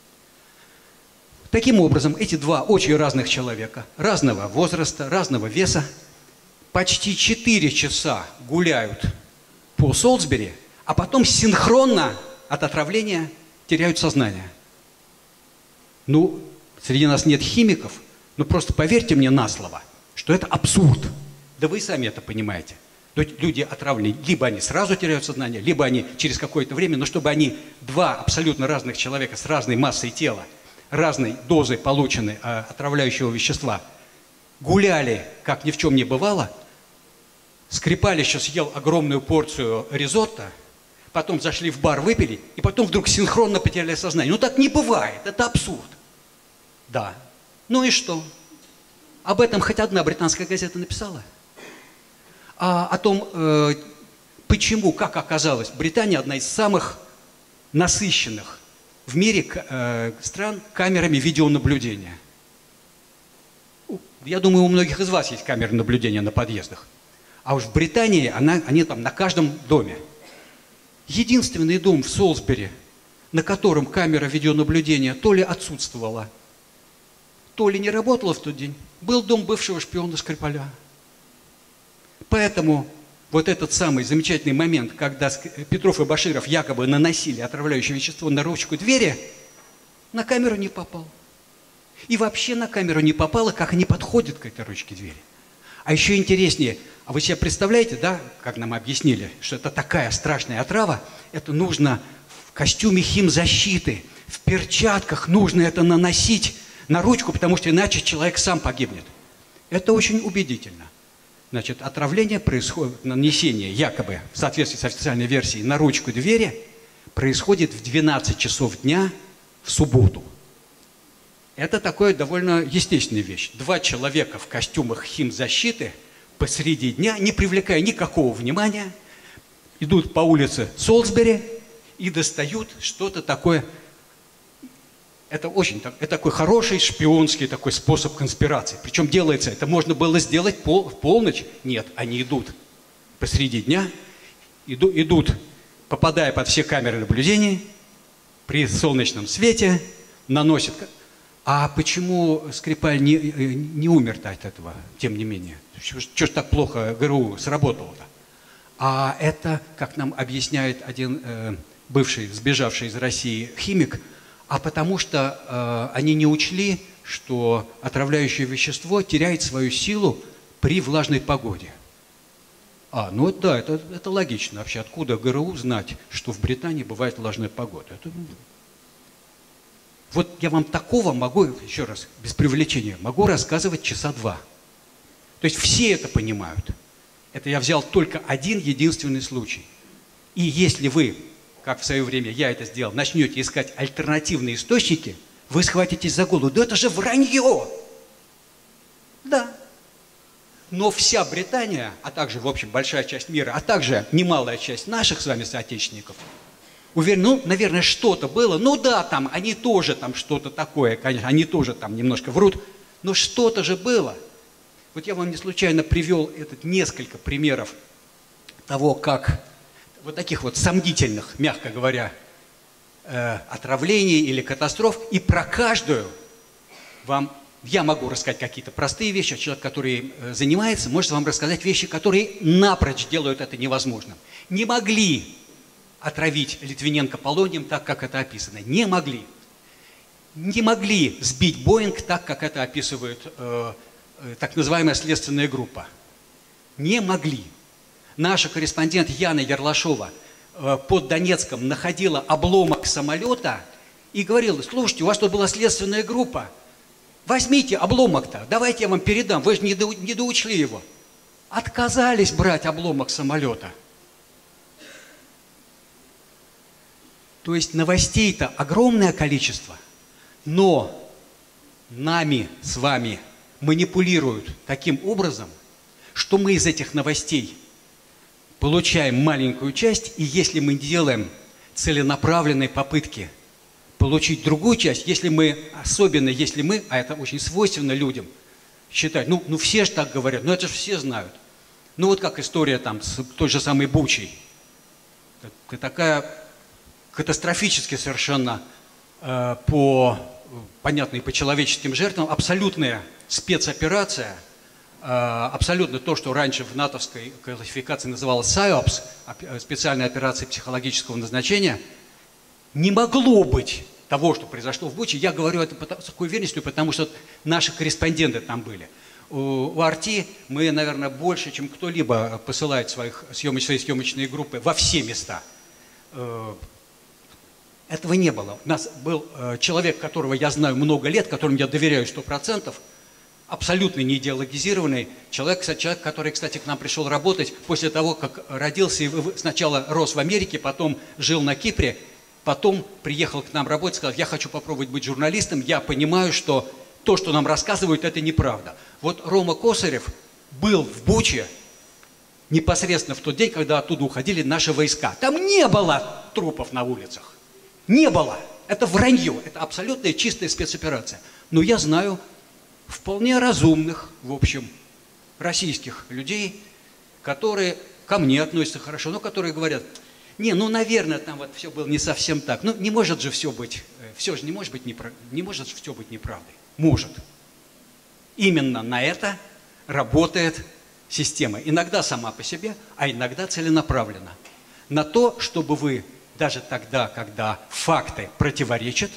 Таким образом, эти два очень разных человека, разного возраста, разного веса, почти 4 часа гуляют по Солсбери, а потом синхронно от отравления теряют сознание. Ну, среди нас нет химиков, но просто поверьте мне на слово, что это абсурд. Да вы сами это понимаете. То есть люди отравлены, либо они сразу теряют сознание, либо они через какое-то время, но чтобы два абсолютно разных человека с разной массой тела, разной дозой полученной отравляющего вещества, гуляли, как ни в чем не бывало, Скрипаль еще съел огромную порцию ризотто, потом зашли в бар, выпили, и потом вдруг синхронно потеряли сознание. Ну так не бывает, это абсурд. Да. Ну и что? Об этом хоть одна британская газета написала? А о том, почему, как оказалось, Британия одна из самых насыщенных в мире стран камерами видеонаблюдения. Я думаю, у многих из вас есть камеры наблюдения на подъездах. А уж в Британии они там на каждом доме. Единственный дом в Солсбери, на котором камера видеонаблюдения то ли отсутствовала, то ли не работала в тот день, был дом бывшего шпиона Скрипаля. Поэтому вот этот самый замечательный момент, когда Петров и Баширов якобы наносили отравляющее вещество на ручку двери, на камеру не попал. И вообще на камеру не попало, как они подходят к этой ручке двери. А еще интереснее, а вы себе представляете, да, как нам объяснили, что это такая страшная отрава, это нужно в костюме химзащиты, в перчатках нужно это наносить на ручку, потому что иначе человек сам погибнет. Это очень убедительно. Значит, отравление происходит, нанесение якобы, в соответствии с официальной версией, на ручку двери происходит в 12 часов дня в субботу. Это такая довольно естественная вещь. Два человека в костюмах химзащиты посреди дня, не привлекая никакого внимания, идут по улице Солсбери и достают что-то такое. Это такой хороший шпионский такой способ конспирации. Причем делается, это можно было сделать в полночь. Нет, они идут посреди дня, идут, попадая под все камеры наблюдения, при солнечном свете, наносят. А почему Скрипаль не умер-то от этого, тем не менее? Что ж так плохо ГРУ сработало-то? А это, как нам объясняет один бывший, сбежавший из России химик, а потому что они не учли, что отравляющее вещество теряет свою силу при влажной погоде. Ну да, это логично вообще. Откуда ГРУ знать, что в Британии бывает влажная погода? Вот я вам такого могу, еще раз, без преувеличения, могу рассказывать часа 2. То есть все это понимают. Это я взял только один единственный случай. И если вы, как в свое время я это сделал, начнете искать альтернативные источники, вы схватитесь за голову. Да это же вранье! Да. Но вся Британия, а также, в общем, большая часть мира, а также немалая часть наших с вами соотечественников, уверен, наверное, что-то было. Ну да, там, они тоже там что-то такое, конечно, они тоже там немножко врут, но что-то же было. Вот я вам не случайно привел несколько примеров того, как вот таких вот сомнительных, мягко говоря, отравлений или катастроф, и про каждую я могу рассказать какие-то простые вещи, а человек, который занимается, может вам рассказать вещи, которые напрочь делают это невозможным. Не могли отравить Литвиненко полонием так, как это описано. Не могли. Не могли сбить Боинг так, как это описывает так называемая следственная группа. Не могли. Наша корреспондент Яна Ярлашова под Донецком находила обломок самолета и говорила: слушайте, у вас тут была следственная группа. Возьмите обломок-то, давайте я вам передам, вы же не доучли его. Отказались брать обломок самолета. То есть новостей-то огромное количество, но нами с вами манипулируют таким образом, что мы из этих новостей получаем маленькую часть, и если мы делаем целенаправленные попытки получить другую часть, если мы, особенно если мы, а это очень свойственно людям, считать, ну все же так говорят, ну это же все знают. Ну вот как история там с той же самой Бучей. Это такая катастрофически совершенно понятно и по человеческим жертвам, абсолютная спецоперация, абсолютно то, что раньше в натовской классификации называлось САОПС, специальная операция психологического назначения, не могло быть того, что произошло в Буче. Я говорю это с такой уверенностью, потому что наши корреспонденты там были. У Арти мы, наверное, больше, чем кто-либо посылает свои съемочные группы во все места. Этого не было. У нас был человек, которого я знаю много лет, которому я доверяю 100%, абсолютно не идеологизированный человек, который, кстати, к нам пришел работать после того, как родился и сначала рос в Америке, потом жил на Кипре, потом приехал к нам работать, сказал, я хочу попробовать быть журналистом, я понимаю, что то, что нам рассказывают, это неправда. Вот Рома Косарев был в Буче непосредственно в тот день, когда оттуда уходили наши войска. Там не было трупов на улицах. Не было. Это вранье. Это абсолютная чистая спецоперация. Но я знаю вполне разумных, в общем, российских людей, которые ко мне относятся хорошо, но которые говорят, не, ну, наверное, там вот все было не совсем так. Ну, не может же все быть, все же не может быть не может все быть неправдой. Может. Именно на это работает система. Иногда сама по себе, а иногда целенаправленно. На то, чтобы вы даже тогда, когда факты противоречат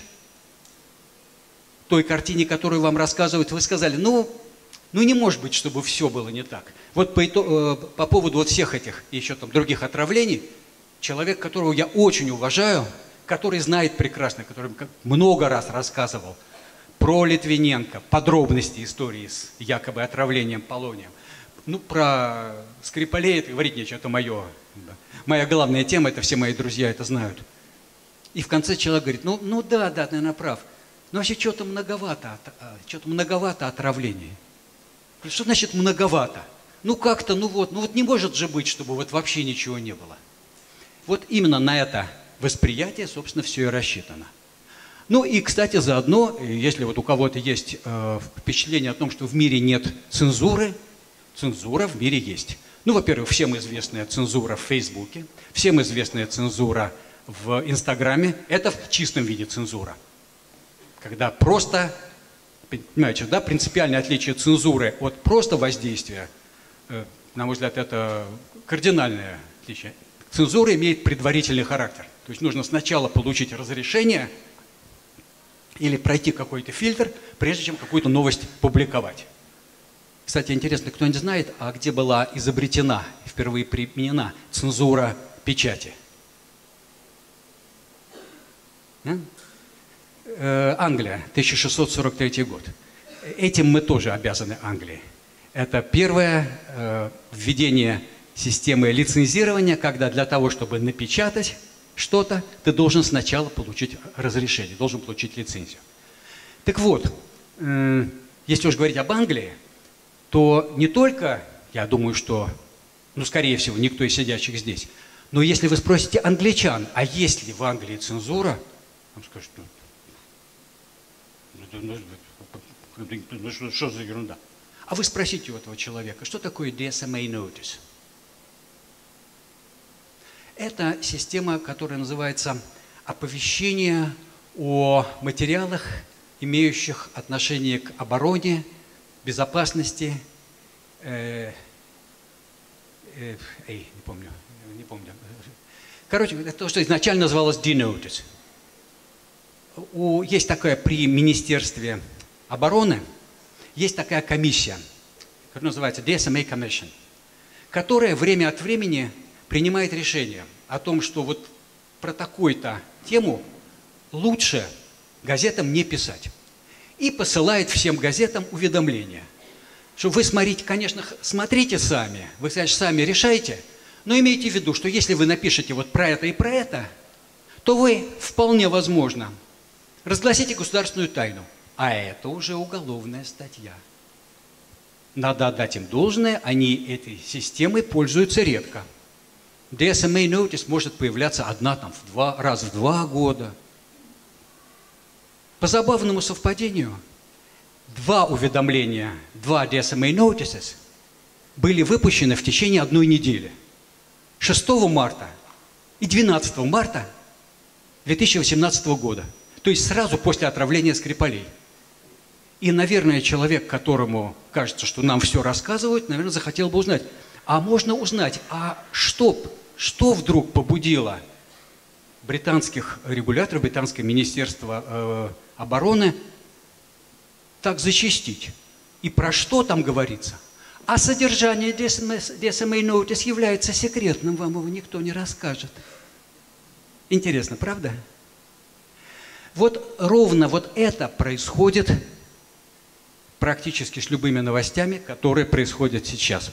той картине, которую вам рассказывают, вы сказали, ну не может быть, чтобы все было не так. Вот по поводу вот всех этих и еще там других отравлений, человек, которого я очень уважаю, который знает прекрасно, который много раз рассказывал про Литвиненко, подробности истории с якобы отравлением полонием. Ну, про Скрипалей это говорить нечего, это моя главная тема, это все мои друзья это знают. И в конце человек говорит, ну да, ты, наверное, прав. Но вообще что-то многовато отравлений. Что значит многовато? Ну как-то, ну вот не может же быть, чтобы вот вообще ничего не было. Вот именно на это восприятие, собственно, все и рассчитано. Ну и, кстати, заодно, если вот у кого-то есть впечатление о том, что в мире нет цензуры, цензура в мире есть. Ну, во-первых, всем известная цензура в Фейсбуке, всем известная цензура в Инстаграме. Это в чистом виде цензура. Когда просто, понимаете, да, принципиальное отличие цензуры от просто воздействия, на мой взгляд, это кардинальное отличие. Цензура имеет предварительный характер. То есть нужно сначала получить разрешение или пройти какой-то фильтр, прежде чем какую-то новость публиковать. Кстати, интересно, кто-нибудь знает, а где была изобретена, впервые применена цензура печати? Англия, 1643 год. Этим мы тоже обязаны Англии. Это первое введение системы лицензирования, когда для того, чтобы напечатать что-то, ты должен сначала получить разрешение, должен получить лицензию. Так вот, если уж говорить об Англии, то не только, я думаю, что, скорее всего, никто из сидящих здесь, но если вы спросите англичан, а есть ли в Англии цензура, вам скажут, что за ерунда? А вы спросите у этого человека, что такое DSMA Notice? Это система, которая называется оповещение о материалах, имеющих отношение к обороне, безопасности, не помню. Короче, это то, что изначально называлось D-Notice. Есть такая при Министерстве обороны, есть такая комиссия, которая называется DSMA Commission, которая время от времени принимает решение о том, что вот про такую-то тему лучше газетам не писать. и посылает всем газетам уведомления. Что вы смотрите, конечно, смотрите сами, вы, конечно, сами решайте, но имейте в виду, что если вы напишете вот про это и про это, то вы, вполне возможно, разгласите государственную тайну. А это уже уголовная статья. Надо отдать им должное, они этой системой пользуются редко. DSMA Notice может появляться раз в 2 года. По забавному совпадению, 2 уведомления, 2 DSMA Notices были выпущены в течение 1 недели. 6 марта и 12 марта 2018 года. То есть сразу после отравления Скрипалей. И, наверное, человек, которому кажется, что нам все рассказывают, наверное, захотел бы узнать. А можно узнать, а что вдруг побудило британских регуляторов, британское министерство обороны так зачастить? И про что там говорится? А содержание DSMA Notice является секретным, вам его никто не расскажет. Интересно, правда? Вот ровно вот это происходит практически с любыми новостями, которые происходят сейчас.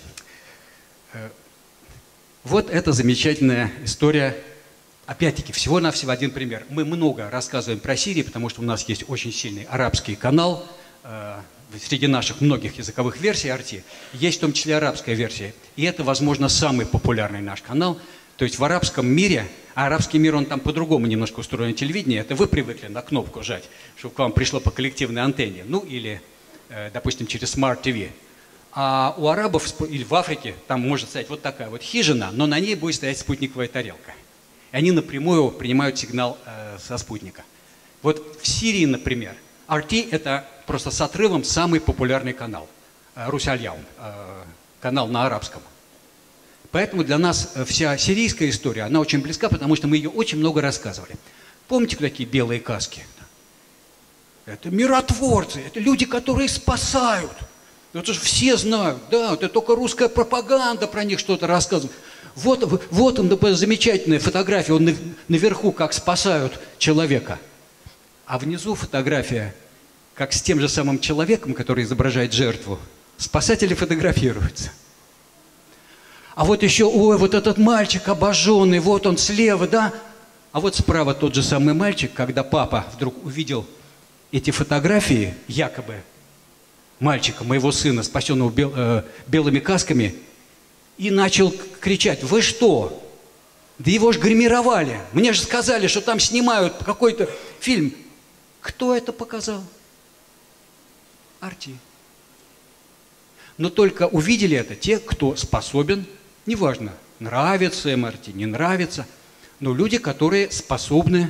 Вот эта замечательная история. Опять-таки, всего-навсего один пример. Мы много рассказываем про Сирию, потому что у нас есть очень сильный арабский канал. Среди наших многих языковых версий RT есть в том числе арабская версия. И это, возможно, самый популярный наш канал. То есть в арабском мире, а арабский мир, он там по-другому немножко устроен телевидение, это вы привыкли на кнопку жать, чтобы к вам пришло по коллективной антенне. Ну или, допустим, через Smart TV. А у арабов или в Африке там может стоять вот такая вот хижина, но на ней будет стоять спутниковая тарелка. И они напрямую принимают сигнал со спутника. Вот в Сирии, например, RT – это просто с отрывом самый популярный канал. Русальяун, канал на арабском. Поэтому для нас вся сирийская история, она очень близка, потому что мы ее очень много рассказывали. Помните, такие белые каски? Это миротворцы, это люди, которые спасают. Это же все знают, да, это только русская пропаганда про них что-то рассказывает. Вот он, замечательная фотография, он наверху, как спасают человека. А внизу фотография, как с тем же самым человеком, который изображает жертву. Спасатели фотографируются. А вот еще, ой, вот этот мальчик обожженный, вот он слева, да? А вот справа тот же самый мальчик, когда папа вдруг увидел эти фотографии, якобы, мальчика, моего сына, спасенного белыми касками, и начал кричать: вы что? Да его ж гримировали. Мне же сказали, что там снимают какой-то фильм. Кто это показал? RT. Но только увидели это те, кто способен, неважно, нравится им RT, не нравится, но люди, которые способны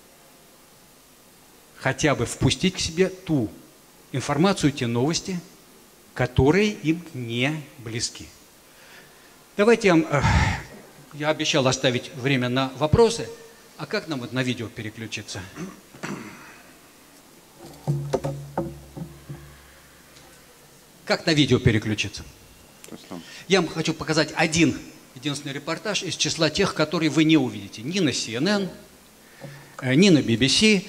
хотя бы впустить к себе ту информацию, те новости, которые им не близки. Давайте я обещал оставить время на вопросы. А как нам вот на видео переключиться? Как на видео переключиться? Я вам хочу показать один единственный репортаж из числа тех, которые вы не увидите. Ни на CNN, ни на BBC,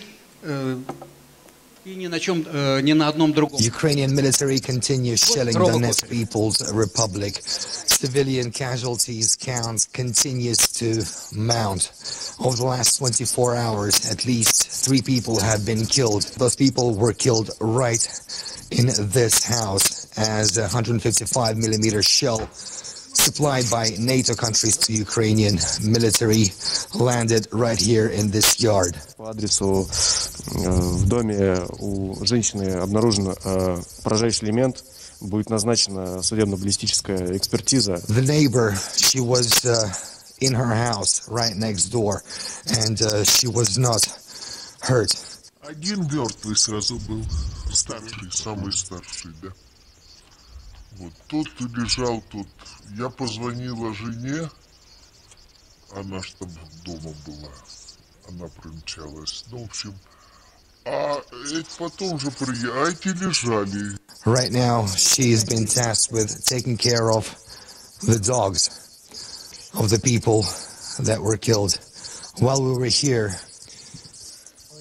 и ни на одном другом. Ukrainian military continues shelling Donetsk People's Republic. Civilian casualties count continues to mount. Over the last 24 hours, at least 3 people have been killed. Those people were killed right in this house as a 155mm shell supplied by NATO countries to Ukrainian military landed right here in this yard. По адресу в доме у женщины обнаружен поражающий элемент. Будет назначена судебно-баллистическая экспертиза. The neighbor, she was in her house right next door, and she was not hurt. Один мертвый сразу был, старший, самый старший, да. Вот тот лежал тут. Я позвонила жене, она ж там дома была, она примчалась. Ну, в общем, а потом уже эти лежали. Right now, she has been tasked with taking care of the dogs of the people that were killed. While we were here,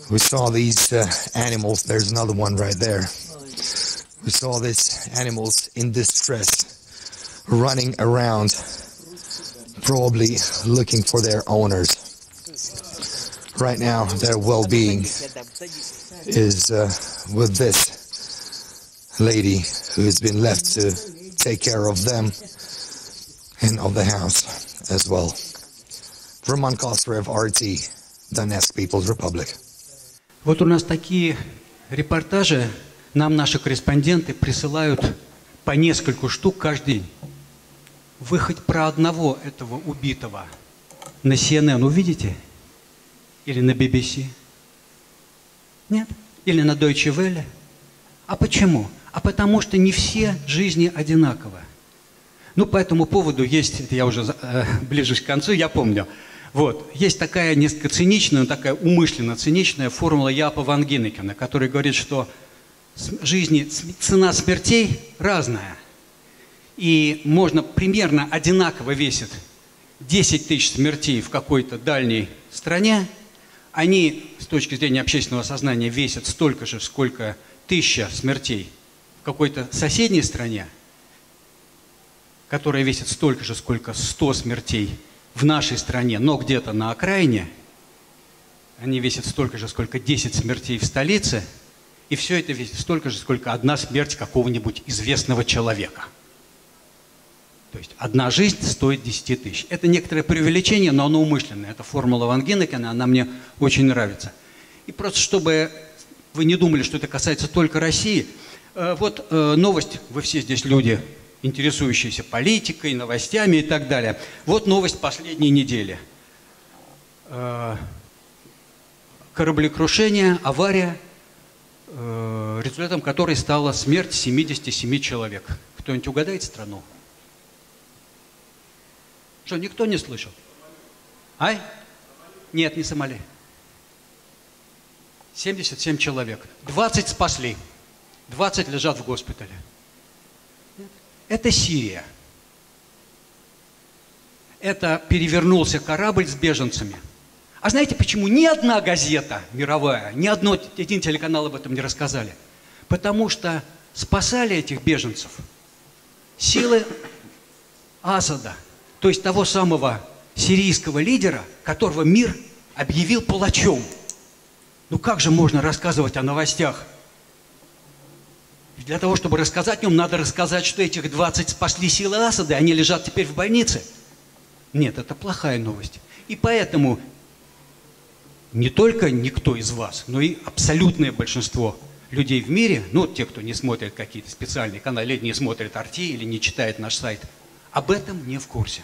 We saw these animals. There's another one right there. We saw these animals in distress, running around, probably looking for their owners. Right now, their well-being is with this lady who has been left to take care of them and of the house as well. Roman Kosarev, RT, Donetsk People's Republic. Вот у нас такие репортажи, нам наши корреспонденты присылают по нескольку штук каждый день. Вы хоть про одного этого убитого на CNN увидите? Или на BBC? Нет? Или на Deutsche Welle? А почему? А потому что не все жизни одинаковы. Ну, по этому поводу есть, это я уже ближе к концу, я помню, вот, есть такая несколько циничная, но такая умышленно циничная формула Япа ван Гиннекена, который говорит, что жизни, цена смертей разная. И можно примерно одинаково весит 10 тысяч смертей в какой-то дальней стране. Они, с точки зрения общественного сознания, весят столько же, сколько 1000 смертей в какой-то соседней стране, которая весит столько же, сколько 100 смертей в нашей стране, но где-то на окраине. Они весят столько же, сколько 10 смертей в столице. И все это весит столько же, сколько одна смерть какого-нибудь известного человека. То есть одна жизнь стоит 10 тысяч. Это некоторое преувеличение, но оно умышленное. Это формула ван Гиннекена, она мне очень нравится. И просто чтобы вы не думали, что это касается только России. Вот новость, вы все здесь люди, интересующиеся политикой, новостями и так далее. Вот новость последней недели. Кораблекрушение, авария, результатом которой стала смерть 77 человек. Кто-нибудь угадает страну? Что, никто не слышал? Ай? Нет, не Сомали. 77 человек. 20 спасли. 20 лежат в госпитале. Это Сирия. Это перевернулся корабль с беженцами. А знаете, почему ни одна газета мировая, ни один телеканал об этом не рассказали? Потому что спасали этих беженцев силы Асада, то есть того самого сирийского лидера, которого мир объявил палачом. Ну как же можно рассказывать о новостях? Для того, чтобы рассказать о нем, надо рассказать, что этих 20 спасли силы Асада, и они лежат теперь в больнице. Нет, это плохая новость. И поэтому не только никто из вас, но и абсолютное большинство людей в мире, ну, те, кто не смотрит какие-то специальные каналы, или не смотрит RT, или не читает наш сайт, об этом не в курсе.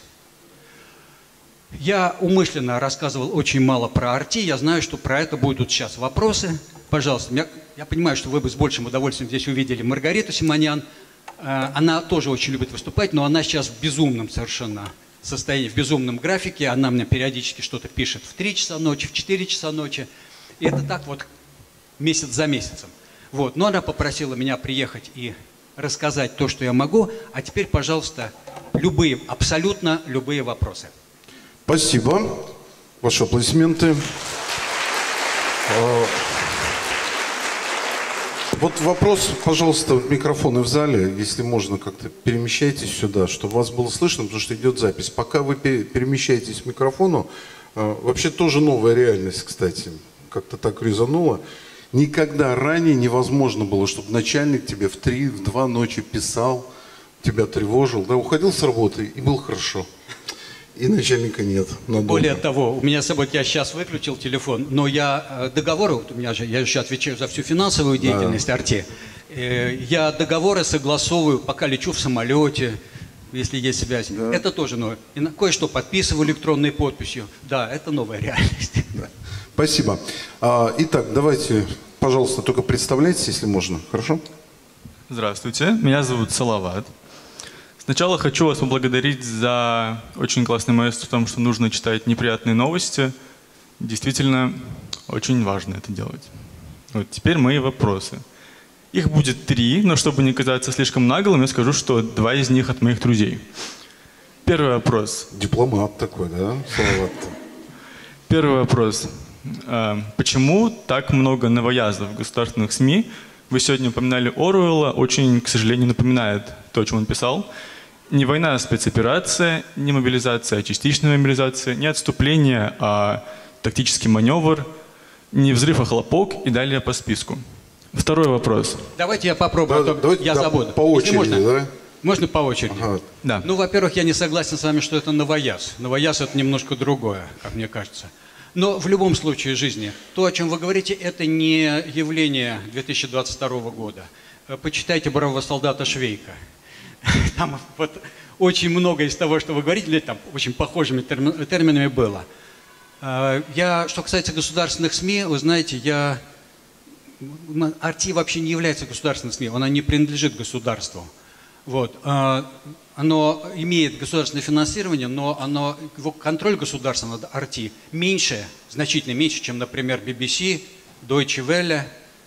Я умышленно рассказывал очень мало про RT, я знаю, что про это будут сейчас вопросы. Пожалуйста, я понимаю, что вы бы с большим удовольствием здесь увидели Маргариту Симонян. Она тоже очень любит выступать, но она сейчас в безумном совершенно состоянии, в безумном графике. Она мне периодически что-то пишет в 3 часа ночи, в 4 часа ночи. И это так вот месяц за месяцем. Вот. Но она попросила меня приехать и рассказать то, что я могу. А теперь, пожалуйста, любые, абсолютно любые вопросы. Спасибо. Ваши аплодисменты. Вот вопрос, пожалуйста, микрофоны в зале, если можно, как-то перемещайтесь сюда, чтобы вас было слышно, потому что идет запись. Пока вы перемещаетесь к микрофону, вообще тоже новая реальность, кстати, как-то так резануло. Никогда ранее невозможно было, чтобы начальник тебе в 3, в 2 ночи писал, тебя тревожил, да, уходил с работы и был хорошо. И начальника нет. Более того, у меня с собой, я сейчас выключил телефон, но я договоры, вот у меня же, я еще отвечаю за всю финансовую деятельность RT, я договоры согласовываю, пока лечу в самолете, если есть связь. Да. Это тоже новое. И кое-что подписываю электронной подписью. Да, это новая реальность. Да. Спасибо. Итак, давайте, пожалуйста, только представляйтесь, если можно. Хорошо? Здравствуйте, меня зовут Салават. Сначала хочу вас поблагодарить за очень классный месседж в том, что нужно читать неприятные новости. Действительно, очень важно это делать. Вот теперь мои вопросы. Их будет 3, но чтобы не казаться слишком наглым, я скажу, что 2 из них от моих друзей. Первый вопрос. Дипломат такой, да, Салават? Первый вопрос. Почему так много новояздов в государственных СМИ? Вы сегодня упоминали Оруэлла, очень, к сожалению, напоминает то, о чем он писал. Не война, а спецоперация, не мобилизация, а частичная мобилизация, не отступление, а тактический маневр, не взрыв, а хлопок и далее по списку. Второй вопрос. Давайте я попробую, Да, а то давайте, я да, забуду. по очереди, можно? да? Можно по очереди? Ага. Да. Ну, во-первых, я не согласен с вами, что это новояз. Новояз – это немножко другое, как мне кажется. Но в любом случае жизни, то, о чем вы говорите, это не явление 2022 года. Почитайте «Бравого солдата Швейка». Там вот очень много из того, что вы говорите, там очень похожими терминами было. Что касается государственных СМИ, вы знаете, RT вообще не является государственным СМИ, она не принадлежит государству. Вот. Оно имеет государственное финансирование, но его контроль государства над RT меньше, значительно меньше, чем, например, BBC, Deutsche Welle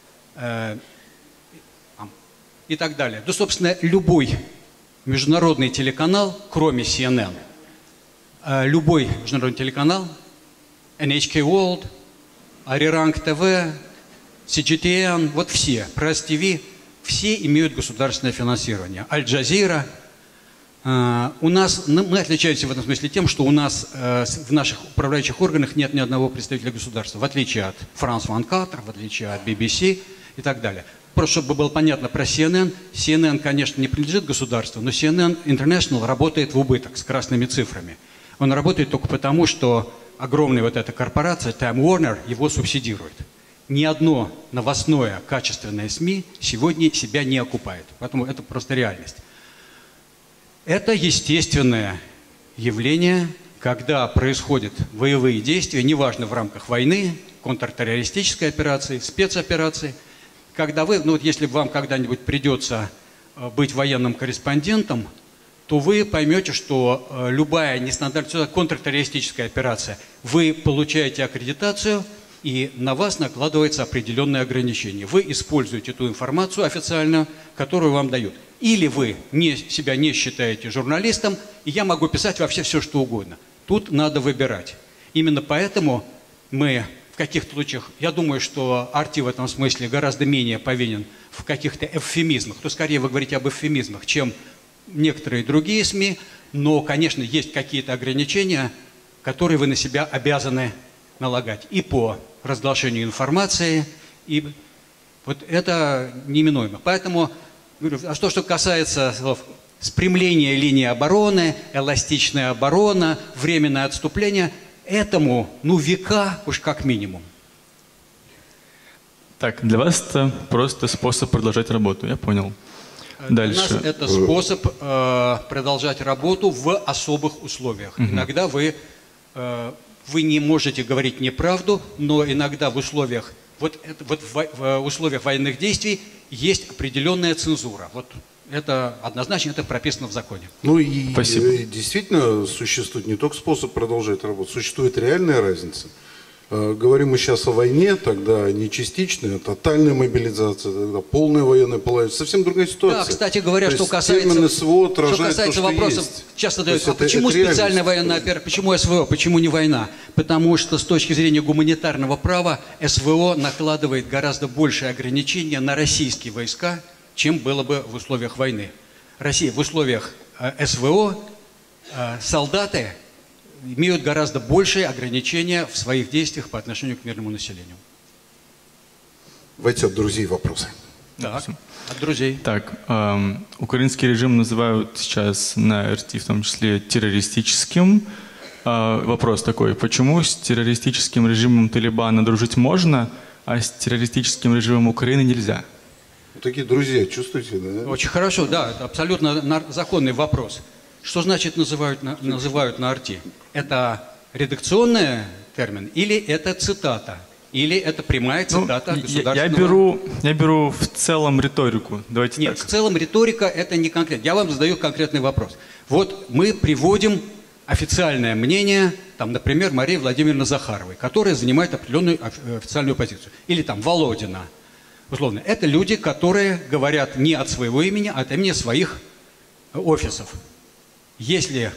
и так далее. Да, собственно, любой международный телеканал, кроме CNN, любой международный телеканал, NHK World, Arirang TV, CGTN, вот все, Press TV, все имеют государственное финансирование. Аль-Джазира. У нас, мы отличаемся в этом смысле тем, что у нас в наших управляющих органах нет ни одного представителя государства, в отличие от France 24, в отличие от BBC и так далее. Просто чтобы было понятно про CNN. CNN, конечно, не принадлежит государству, но CNN International работает в убыток с красными цифрами. Он работает только потому, что огромная вот эта корпорация Time Warner его субсидирует. Ни одно новостное качественное СМИ сегодня себя не окупает. Поэтому это просто реальность. Это естественное явление, когда происходят боевые действия, неважно в рамках войны, контртеррористической операции, спецоперации. Когда вы, вот если вам когда-нибудь придется быть военным корреспондентом, то вы поймете, что любая нестандартная контртеррористическая операция, вы получаете аккредитацию, и на вас накладывается определенные ограничения. Вы используете ту информацию официальную, которую вам дают. Или вы себя не считаете журналистом, и я могу писать вообще все, что угодно. Тут надо выбирать. Именно поэтому мы в каких-то случаях, я думаю, что RT в этом смысле гораздо менее повинен в каких-то эвфемизмах, то скорее вы говорите об эвфемизмах, чем некоторые другие СМИ, но, конечно, есть какие-то ограничения, которые вы на себя обязаны налагать и по разглашению информации, и вот это неминуемо. Поэтому, а что касается слов спрямление линии обороны, эластичная оборона, временное отступление, этому, века уж как минимум. Так, для вас это просто способ продолжать работу, я понял. Дальше. Для нас это способ продолжать работу в особых условиях. Иногда вы не можете говорить неправду, но иногда в условиях, в условиях военных действий есть определенная цензура. Вот это однозначно, это прописано в законе. Ну и Спасибо. Действительно существует не только способ продолжать работу, существует реальная разница. Говорим мы сейчас о войне, тогда не частичная, а тотальная мобилизация, тогда полная военная положение. Совсем другая ситуация. Да, кстати говоря, что касается вопросов, часто дают, почему специальная военная операция, почему СВО, почему не война? Потому что с точки зрения гуманитарного права СВО накладывает гораздо большие ограничения на российские войска, чем было бы в условиях войны. Россия в условиях СВО, солдаты имеют гораздо большие ограничения в своих действиях по отношению к мирному населению. Давайте от друзей вопросы. Так, от друзей. Так, украинский режим называют сейчас на РТ в том числе террористическим. Вопрос такой, почему с террористическим режимом Талибана дружить можно, а с террористическим режимом Украины нельзя? Такие друзья, чувствуете, да? Очень хорошо, да, это абсолютно законный вопрос. Что значит называют на арти? Это редакционный термин или это цитата? Или это прямая цитата государственного? Я беру в целом риторику. Давайте Нет, так. в целом риторика это не конкретно. Я вам задаю конкретный вопрос. Вот мы приводим официальное мнение, там, например, Марии Владимировны Захаровой, которая занимает определенную официальную позицию. Или там Володина, условно. Это люди, которые говорят не от своего имени, а от имени своих офисов. Если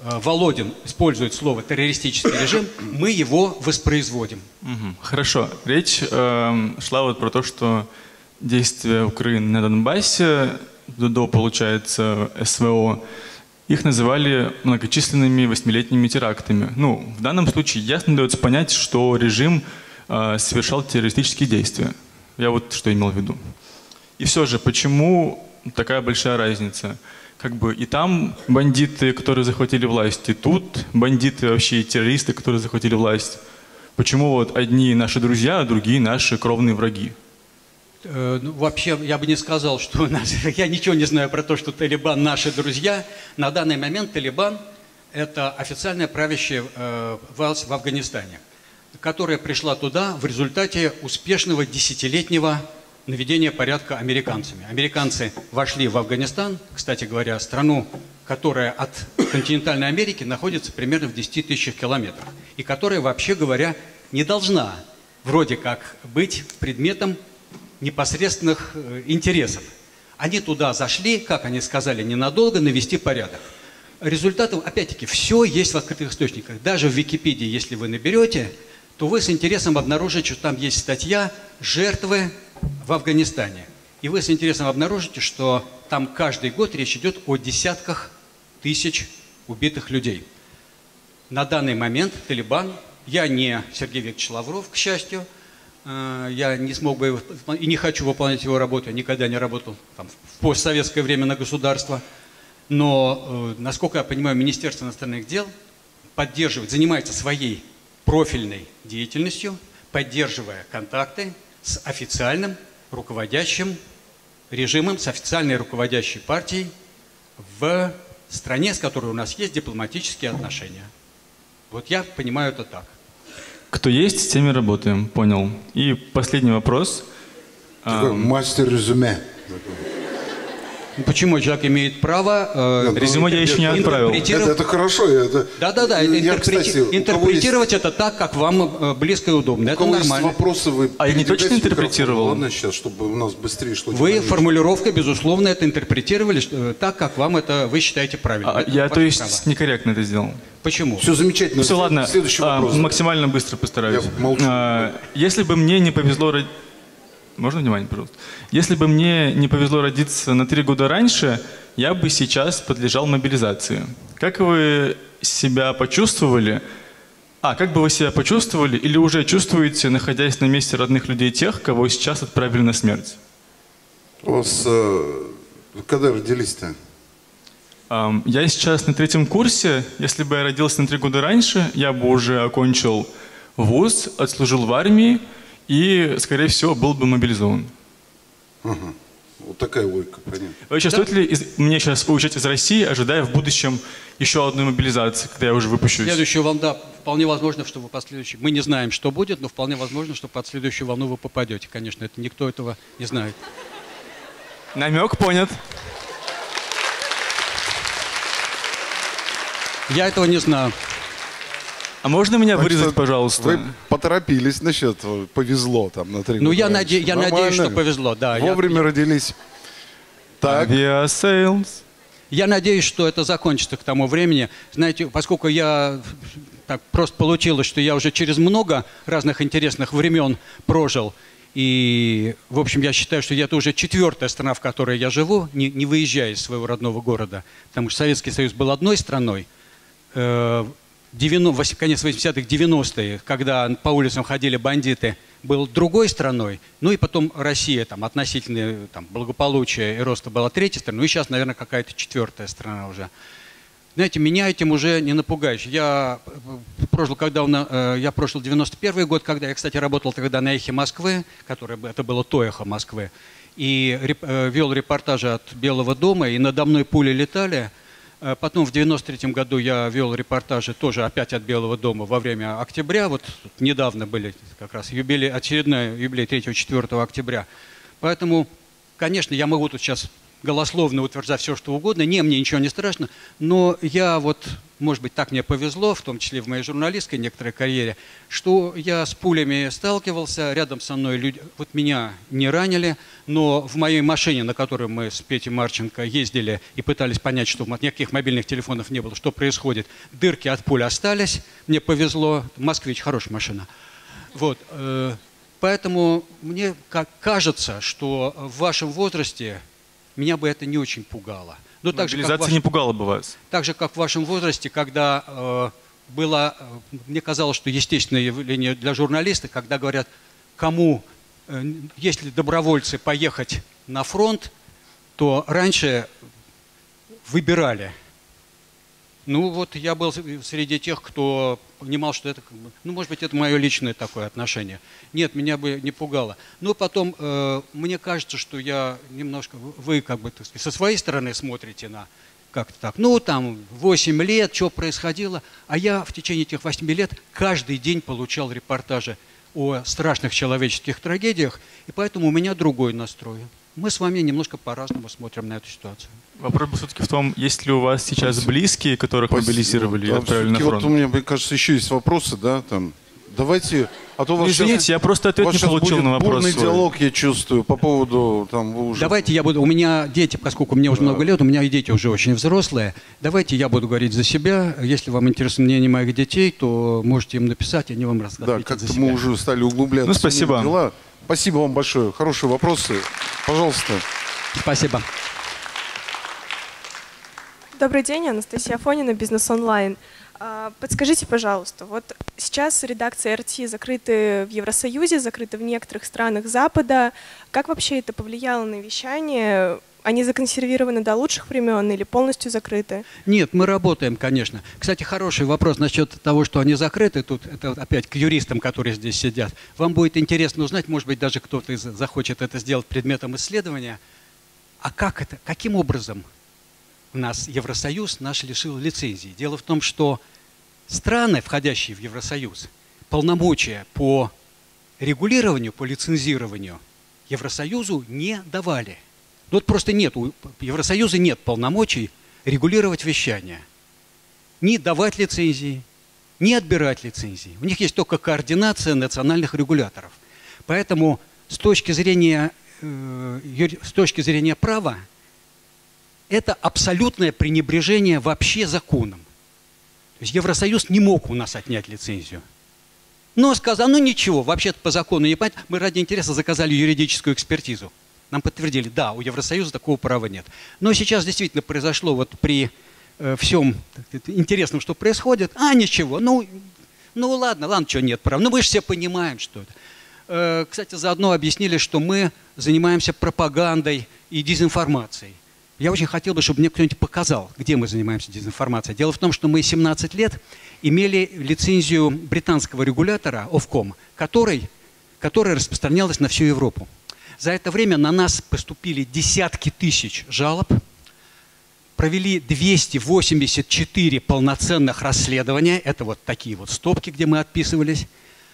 Володин использует слово террористический режим, мы его воспроизводим. Хорошо. Речь шла вот про то, что действия Украины на Донбассе до, получается, СВО, их называли многочисленными восьмилетними терактами. Ну, в данном случае ясно дается понять, что режим совершал террористические действия. Я вот что имел в виду. И все же, почему такая большая разница? Как бы и там бандиты, которые захватили власть, и тут бандиты вообще и террористы, которые захватили власть. Почему вот одни наши друзья, а другие наши кровные враги? Ну, вообще, я бы не сказал, что я ничего не знаю про то, что Талибан наши друзья. На данный момент Талибан – это официальная правящая власть в Афганистане, которая пришла туда в результате успешного десятилетнего наведения порядка американцами. Американцы вошли в Афганистан, кстати говоря, страну, которая от континентальной Америки находится примерно в 10 тысячах километрах, и которая, вообще говоря, не должна вроде как быть предметом непосредственных интересов. Они туда зашли, как они сказали, ненадолго навести порядок. Результатом, опять-таки, все есть в открытых источниках. Даже в Википедии, если вы наберете, то вы с интересом обнаружите, что там есть статья «Жертвы в Афганистане». И вы с интересом обнаружите, что там каждый год речь идет о десятках тысяч убитых людей. На данный момент Талибан, я не Сергей Викторович Лавров, к счастью, я не смог бы и не хочу выполнять его работу, я никогда не работал там, в постсоветское время на государство, но, насколько я понимаю, Министерство иностранных дел поддерживает, занимается своей профильной деятельностью, поддерживая контакты с официальным руководящим режимом, с официальной руководящей партией в стране, с которой у нас есть дипломатические отношения. Вот я понимаю это так. Кто есть, с теми работаем, понял. И последний вопрос. Такой мастер резюме. Почему человек имеет право резюме я еще не отправил. Это хорошо. Да. Интерпретировать это так, как вам близко и удобно. Это нормально. Вопросы вы я не точно интерпретировал. Ладно, сейчас, чтобы у нас быстрее шло. Вы формулировкой, безусловно, это интерпретировали так, как вам это вы считаете правильным. Я, то есть, некорректно это сделал. Почему? Все замечательно. Все, ладно. Следующий вопрос. Максимально быстро постараюсь. Если бы мне не повезло... Можно внимание, пожалуйста? Если бы мне не повезло родиться на 3 года раньше, я бы сейчас подлежал мобилизации. Как вы себя почувствовали? Как бы вы себя почувствовали или уже чувствуете, находясь на месте родных людей, тех, кого сейчас отправили на смерть? У вас когда родились-то? Я сейчас на 3-м курсе. Если бы я родился на 3 года раньше, я бы уже окончил вуз, отслужил в армии, и, скорее всего, был бы мобилизован. Ага. Вот такая логика, понятно. Вообще, стоит ли мне сейчас уезжать из России, ожидая в будущем еще одной мобилизации, когда я уже выпущусь? Следующую волну, да, вполне возможно, что вы под следующей... Мы не знаем, что будет, но вполне возможно, что под следующую волну вы попадете. Конечно, это никто этого не знает. Намек понят. Я этого не знаю. А можно меня вырезать, пожалуйста? Вы поторопились насчет повезло там на 3 года. Ну, я надеюсь, что повезло, да. Вовремя родились. Так. Авиасейлс. Я надеюсь, что это закончится к тому времени. Знаете, поскольку я так просто получилось, что я уже через много разных интересных времен прожил, и, в общем, я считаю, что это уже 4-я страна, в которой я живу, не выезжая из своего родного города. Потому что Советский Союз был одной страной. Конец 80-х, 90-е, когда по улицам ходили бандиты, был другой страной. Ну и потом Россия, там, относительно благополучия и роста была 3-й страной. Ну и сейчас, наверное, какая-то 4-я страна уже. Знаете, меня этим уже не напугаешь. Я прожил 91-й год, когда я, кстати, работал тогда на «Эхе Москвы», это было то «Эхо Москвы, и вел репортажи от Белого дома, и надо мной пули летали. Потом в 93-м году я вел репортажи тоже опять от Белого дома во время октября. Вот недавно были как раз очередной юбилей 3-4 октября. Поэтому, конечно, я могу тут сейчас голословно утверждать все, что угодно. Не, мне ничего не страшно. Но я вот, может быть, так мне повезло, в том числе в моей журналистской некоторой карьере, что я с пулями сталкивался, рядом со мной люди, вот меня не ранили, но в моей машине, на которой мы с Петей Марченко ездили и пытались понять, что никаких мобильных телефонов не было, что происходит, дырки от пуль остались, мне повезло. «Москвич» хорошая машина. Вот. Поэтому мне кажется, что в вашем возрасте меня бы это не очень пугало. Но так же, Мобилизация не пугала бы вас? Так же, как в вашем возрасте, когда было, мне казалось, что естественное явление для журналиста, когда говорят, кому, если добровольцы поехать на фронт, то раньше выбирали. Ну вот я был среди тех, кто понимал, что это, ну может быть, это мое личное такое отношение. Нет, меня бы не пугало. Но потом мне кажется, что я немножко, вы как бы так сказать, со своей стороны смотрите на как-то так. Ну там 8 лет, что происходило. А я в течение этих 8 лет каждый день получал репортажи о страшных человеческих трагедиях. И поэтому у меня другой настрой. Мы с вами немножко по-разному смотрим на эту ситуацию. Вопрос все-таки в том, есть ли у вас сейчас близкие, которых мобилизировали и отправили на фронт? Вот у меня, мне кажется, еще есть вопросы, да, там. Давайте, а то у вас извините, сейчас, я просто ответ не получил на вопрос. Бурный диалог, я чувствую, по поводу там вы уже... Давайте я буду, у меня дети, поскольку мне уже много лет, у меня и дети уже очень взрослые. Давайте я буду говорить за себя. Если вам интересно мнение моих детей, то можете им написать, они вам расскажут. Да, как-то мы уже стали углубляться. Ну, спасибо. Дела. Спасибо вам большое. Хорошие вопросы. Пожалуйста. Спасибо. Добрый день, Анастасия Афонина, Бизнес Онлайн. Подскажите, пожалуйста, вот сейчас редакции РТ закрыты в Евросоюзе, закрыты в некоторых странах Запада. Как вообще это повлияло на вещание? Они законсервированы до лучших времен или полностью закрыты? Нет, мы работаем, конечно. Кстати, хороший вопрос насчет того, что они закрыты. Тут это опять к юристам, которые здесь сидят. Вам будет интересно узнать, может быть, даже кто-то захочет это сделать предметом исследования. А как это, каким образом нас Евросоюз лишил лицензии? Дело в том, что страны, входящие в Евросоюз, полномочия по регулированию, по лицензированию Евросоюзу не давали. Вот просто нет, у Евросоюза нет полномочий регулировать вещание. Ни давать лицензии, ни отбирать лицензии. У них есть только координация национальных регуляторов. Поэтому с точки зрения права это абсолютное пренебрежение вообще законом. То есть Евросоюз не мог у нас отнять лицензию. Но сказал, ну ничего, вообще-то по закону не понять. Мы ради интереса заказали юридическую экспертизу. Нам подтвердили, да, у Евросоюза такого права нет. Но сейчас действительно произошло вот при всем интересном, что происходит. А, ничего, ну ладно, что нет права. Ну мы же все понимаем, что это. Кстати, заодно объяснили, что мы занимаемся пропагандой и дезинформацией. Я очень хотел бы, чтобы мне кто-нибудь показал, где мы занимаемся дезинформацией. Дело в том, что мы 17 лет имели лицензию британского регулятора Ofcom, которая распространялась на всю Европу. За это время на нас поступили десятки тысяч жалоб, провели 284 полноценных расследования. Это вот такие вот стопки, где мы отписывались.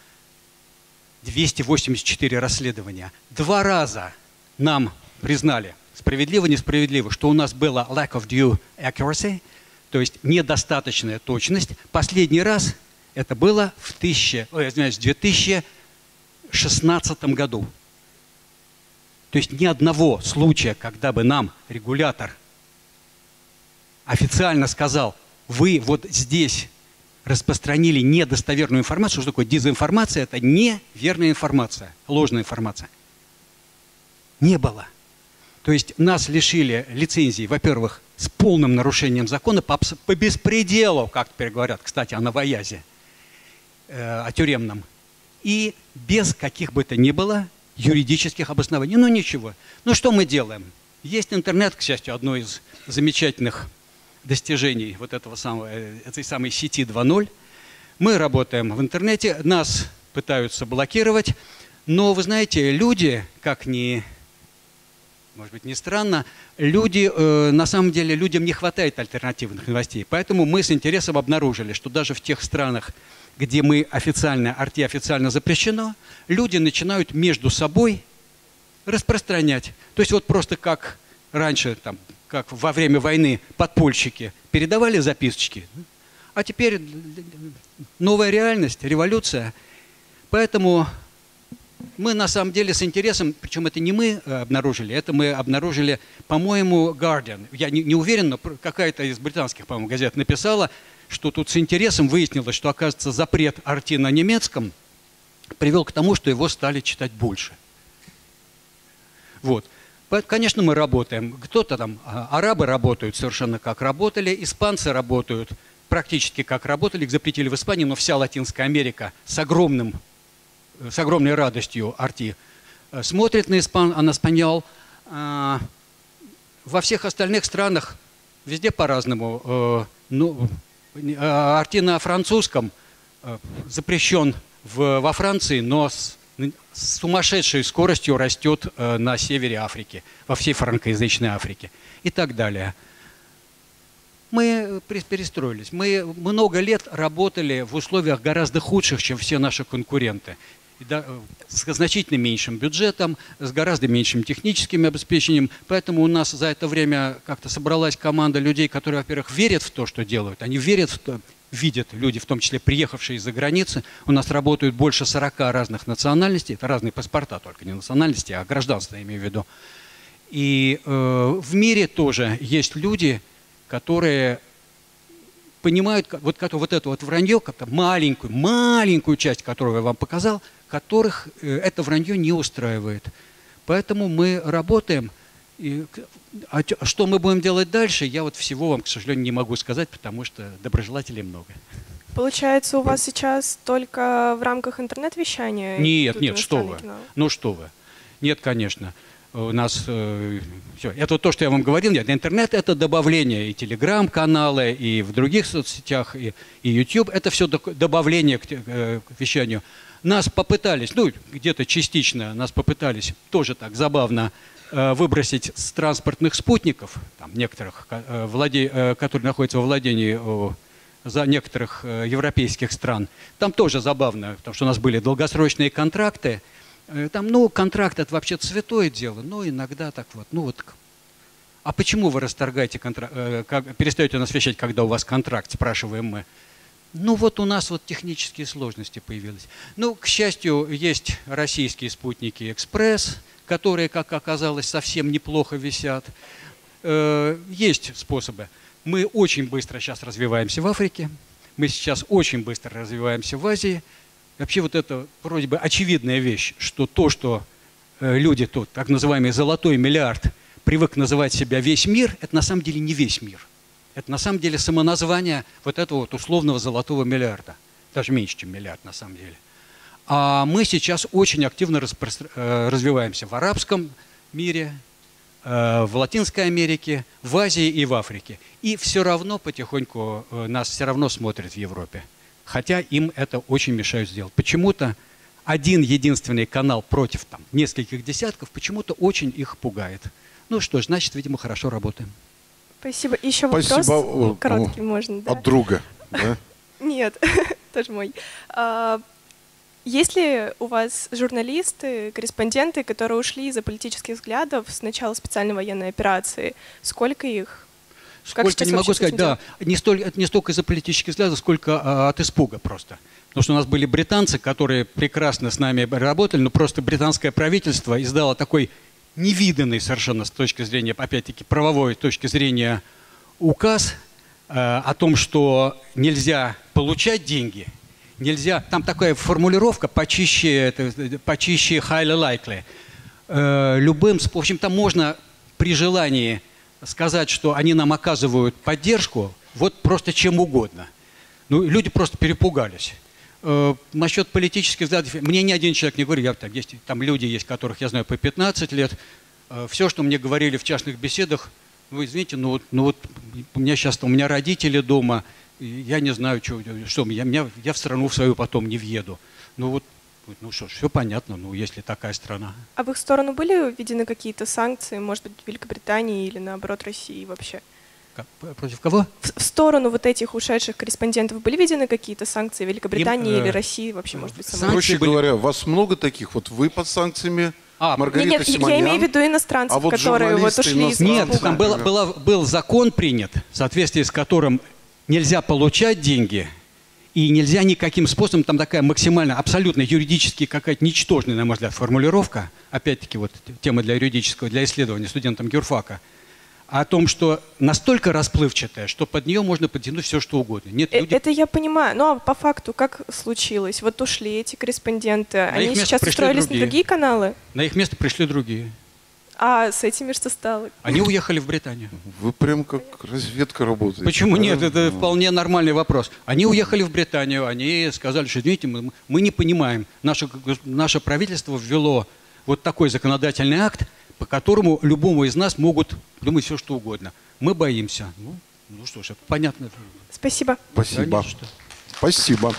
284 расследования. 2 раза нам признали, справедливо-несправедливо, что у нас было lack of due accuracy, то есть недостаточная точность. Последний раз это было в 2016 году. То есть ни одного случая, когда бы нам регулятор официально сказал, вы вот здесь распространили недостоверную информацию. Что такое дезинформация? Это неверная информация, ложная информация. Не было. То есть нас лишили лицензии, во-первых, с полным нарушением закона по беспределу, как теперь говорят, кстати, о новоязе, о тюремном, и без каких бы то ни было юридических обоснований. Ну ничего. Ну что мы делаем? Есть интернет, к счастью, одно из замечательных достижений вот этой самой сети 2.0. Мы работаем в интернете, нас пытаются блокировать, но вы знаете, люди, может быть, не странно, на самом деле людям не хватает альтернативных новостей. Поэтому мы с интересом обнаружили, что даже в тех странах, где мы RT официально запрещено, люди начинают между собой распространять. То есть вот просто как раньше, там, как во время войны, подпольщики передавали записочки, а теперь новая реальность, революция. Поэтому мы на самом деле с интересом, причем это не мы обнаружили, это мы обнаружили, по-моему, Guardian. Я не уверен, но какая-то из британских, по-моему, газет написала, что тут с интересом выяснилось, что, оказывается, запрет RT на немецком привел к тому, что его стали читать больше. Вот. Конечно, мы работаем. Кто-то там, арабы работают совершенно как работали, испанцы работают практически как работали, их запретили в Испании, но вся Латинская Америка с огромной радостью RT смотрит на Испаньол. Во всех остальных странах везде по-разному. RT на французском запрещен во Франции, но с сумасшедшей скоростью растет на севере Африки, во всей франкоязычной Африке и так далее. Мы перестроились. Мы много лет работали в условиях гораздо худших, чем все наши конкуренты. С значительно меньшим бюджетом, с гораздо меньшим техническим обеспечением. Поэтому у нас за это время как-то собралась команда людей, которые, во-первых, верят в то, что делают. Они верят в то, видят люди, в том числе приехавшие из-за границы. У нас работают больше 40 разных национальностей. Это разные паспорта, только не национальности, а гражданство, я имею в виду. И в мире тоже есть люди, которые понимают, вот это вот вранье, как-то маленькую часть, которую я вам показал, которых это вранье не устраивает. Поэтому мы работаем. А что мы будем делать дальше, я вот всего вам, к сожалению, не могу сказать, потому что доброжелателей много. Получается, у вас сейчас только в рамках интернет-вещания? Нет, что вы. Ну что вы. Нет, конечно. У нас все. Это то, что я вам говорил. Нет, интернет – это добавление и телеграм-каналы, и в других соцсетях, и YouTube. Это все добавление к вещанию. Нас попытались, где-то частично нас попытались, тоже так забавно, выбросить с транспортных спутников, там, некоторых, которые находятся во владении за некоторых европейских стран. Там тоже забавно, потому что у нас были долгосрочные контракты. Там, контракт – это вообще святое дело, но иногда так вот, А почему вы расторгаете контракт, перестаете нас вещать, когда у вас контракт, спрашиваем мы. У нас технические сложности появились. К счастью, есть российские спутники «Экспресс», которые, как оказалось, совсем неплохо висят. Есть способы. Мы очень быстро сейчас развиваемся в Африке, мы сейчас очень быстро развиваемся в Азии. Вообще это вроде бы очевидная вещь, что то, что люди тут, так называемый золотой миллиард, привык называть себя весь мир, это на самом деле не весь мир. Это на самом деле самоназвание этого условного золотого миллиарда. Даже меньше, чем миллиард на самом деле. А мы сейчас очень активно развиваемся в арабском мире, в Латинской Америке, в Азии и в Африке. И все равно потихоньку нас все равно смотрят в Европе. Хотя им это очень мешают сделать. Почему-то один единственный канал против нескольких десятков почему-то очень их пугает. Что ж, значит, видимо, хорошо работаем. Спасибо. Еще вопрос короткий можно. Да? От друга, да? Нет, тоже мой. Есть ли у вас журналисты, корреспонденты, которые ушли из-за политических взглядов с начала специальной военной операции? Сколько их? Сколько, не могу сказать, да. Не столько из-за политических взглядов, сколько от испуга просто. Потому что у нас были британцы, которые прекрасно с нами работали, но просто британское правительство издало такой невиданный совершенно с точки зрения, опять-таки, правовой точки зрения указ о том, что нельзя получать деньги, нельзя, там такая формулировка почище highly likely. Любым, в общем, там можно при желании сказать, что они нам оказывают поддержку, просто чем угодно. Люди просто перепугались. Насчет политических взглядов, мне ни один человек не говорил, там люди есть, которых я знаю по 15 лет. Все, что мне говорили в частных беседах, извините, у меня родители дома, я не знаю, что я в страну в свою потом не въеду. Что ж, все понятно, если такая страна. А в их сторону были введены какие-то санкции, может быть, Великобритании или, наоборот, России вообще? Против кого? В сторону этих ушедших корреспондентов были введены какие-то санкции Великобритании или России вообще, может быть, Проще говоря, вас много таких? Вы под санкциями, Маргарита Нет, Симонян. я имею в виду иностранцев, А вот которые вот журналисты ушли из иностранные. Нет, там был закон принят, в соответствии с которым нельзя получать деньги и нельзя никаким способом, там такая максимально, абсолютно юридически какая-то ничтожная, на мой взгляд, формулировка, опять-таки вот тема для юридического, для исследования студентам юрфака, о том, что настолько расплывчатая, что под нее можно подтянуть все, что угодно. Нет, люди... Это я понимаю, но по факту как случилось? Вот ушли эти корреспонденты, их они место сейчас пришли устроились другие. на другие каналы, На их место пришли другие. а с этими что стало? Они уехали в Британию. Вы прям как разведка работаете. Почему да? нет? Это вполне нормальный вопрос. Они уехали в Британию, они сказали, что, извините, мы не понимаем, наше правительство ввело вот такой законодательный акт, по которому любому из нас могут думать все, что угодно. Мы боимся. Ну что ж, это понятно. Спасибо. Спасибо. Да, не за что. Спасибо.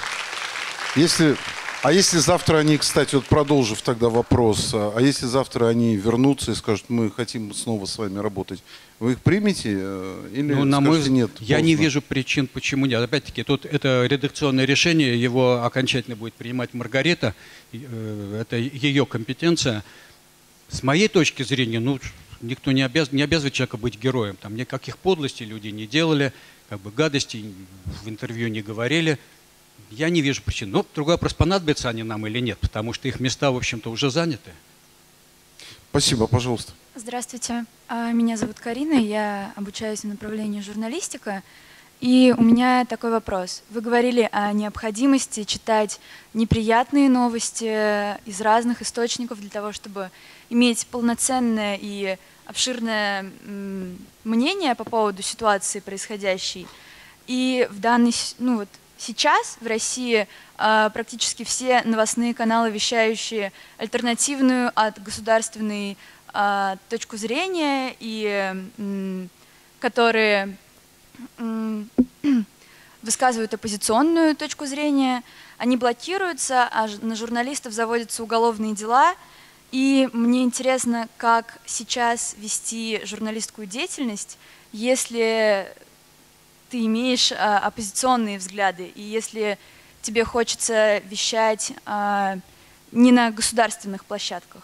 Если завтра они, кстати, вот продолжив тогда вопрос, а если завтра они вернутся и скажут, мы хотим снова с вами работать, вы их примете или Ну, на мой скажете нет? я не поздно? вижу причин, почему нет. Опять-таки, тут это редакционное решение, его окончательно будет принимать Маргарита, это ее компетенция. С моей точки зрения, ну, никто не обязывает человека быть героем. Там никаких подлостей люди не делали, как бы гадостей в интервью не говорили. Я не вижу причин. Но другой вопрос, понадобятся они нам или нет, потому что их места, в общем-то, уже заняты. Спасибо, пожалуйста. Здравствуйте, меня зовут Карина, я обучаюсь в направлении журналистика. И у меня такой вопрос. Вы говорили о необходимости читать неприятные новости из разных источников для того, чтобы иметь полноценное и обширное мнение по поводу ситуации происходящей. И в данный, ну вот сейчас в России практически все новостные каналы, вещающие альтернативную от государственной точку зрения и которые высказывают оппозиционную точку зрения, они блокируются, а на журналистов заводятся уголовные дела. И мне интересно, как сейчас вести журналистскую деятельность, если ты имеешь оппозиционные взгляды, и если тебе хочется вещать не на государственных площадках.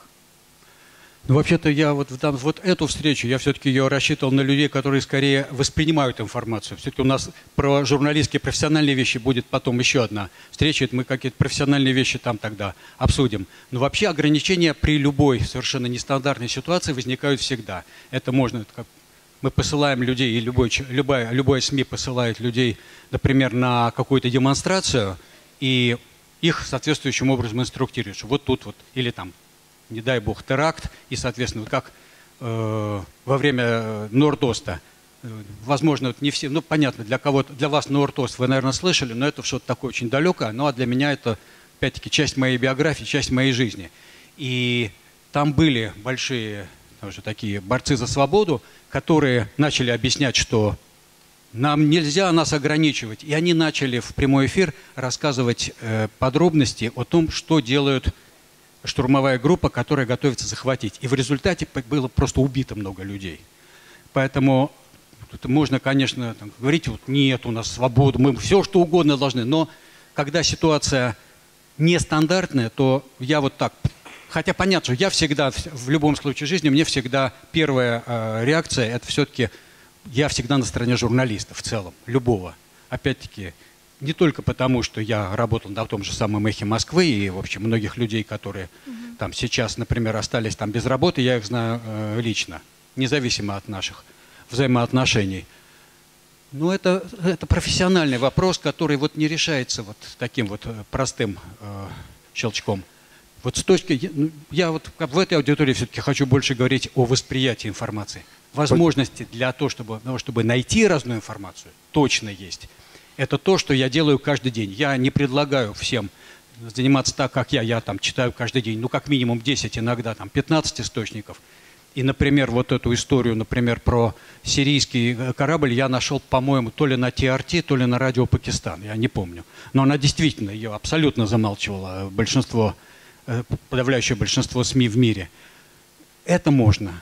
Ну, вообще-то я вот эту встречу, я все-таки ее рассчитывал на людей, которые скорее воспринимают информацию. Все-таки у нас про журналистские профессиональные вещи будет потом еще одна встреча, это мы какие-то профессиональные вещи там тогда обсудим. Но вообще ограничения при любой совершенно нестандартной ситуации возникают всегда. Это можно, мы посылаем людей, и любое СМИ посылает людей, например, на какую-то демонстрацию, и их соответствующим образом инструктируют, что вот тут вот, или там, не дай бог, теракт, и, соответственно, как во время Норд-Оста, возможно, вот не все, ну, понятно, для кого-то, для вас Норд-Ост вы, наверное, слышали, но это что-то такое очень далекое, ну, а для меня это, опять-таки, часть моей биографии, часть моей жизни. И там были большие, тоже такие борцы за свободу, которые начали объяснять, что нам нельзя нас ограничивать, и они начали в прямой эфир рассказывать подробности о том, что делают штурмовая группа, которая готовится захватить. И в результате было просто убито много людей. Поэтому можно, конечно, говорить, вот нет, у нас свобода, мы все что угодно должны. Но когда ситуация нестандартная, то я вот так... Хотя понятно, что я всегда, в любом случае жизни, мне всегда первая реакция, это все-таки я всегда на стороне журналиста в целом, любого. Опять-таки, не только потому, что я работал на том же самом «Эхе Москвы», и, в общем, многих людей, которые там сейчас, например, остались там без работы, я их знаю лично, независимо от наших взаимоотношений. Но это профессиональный вопрос, который вот не решается вот таким вот простым щелчком. Вот с точки, я вот в этой аудитории все-таки хочу больше говорить о восприятии информации. Возможности для того, чтобы найти разную информацию, точно есть. Это то, что я делаю каждый день. Я не предлагаю всем заниматься так, как я там читаю каждый день, ну, как минимум 10, иногда там 15 источников. И, например, вот эту историю, например, про сирийский корабль я нашел, по-моему, то ли на TRT, то ли на радио Пакистан, я не помню. Но она действительно, ее абсолютно замалчивала подавляющее большинство СМИ в мире. Это можно.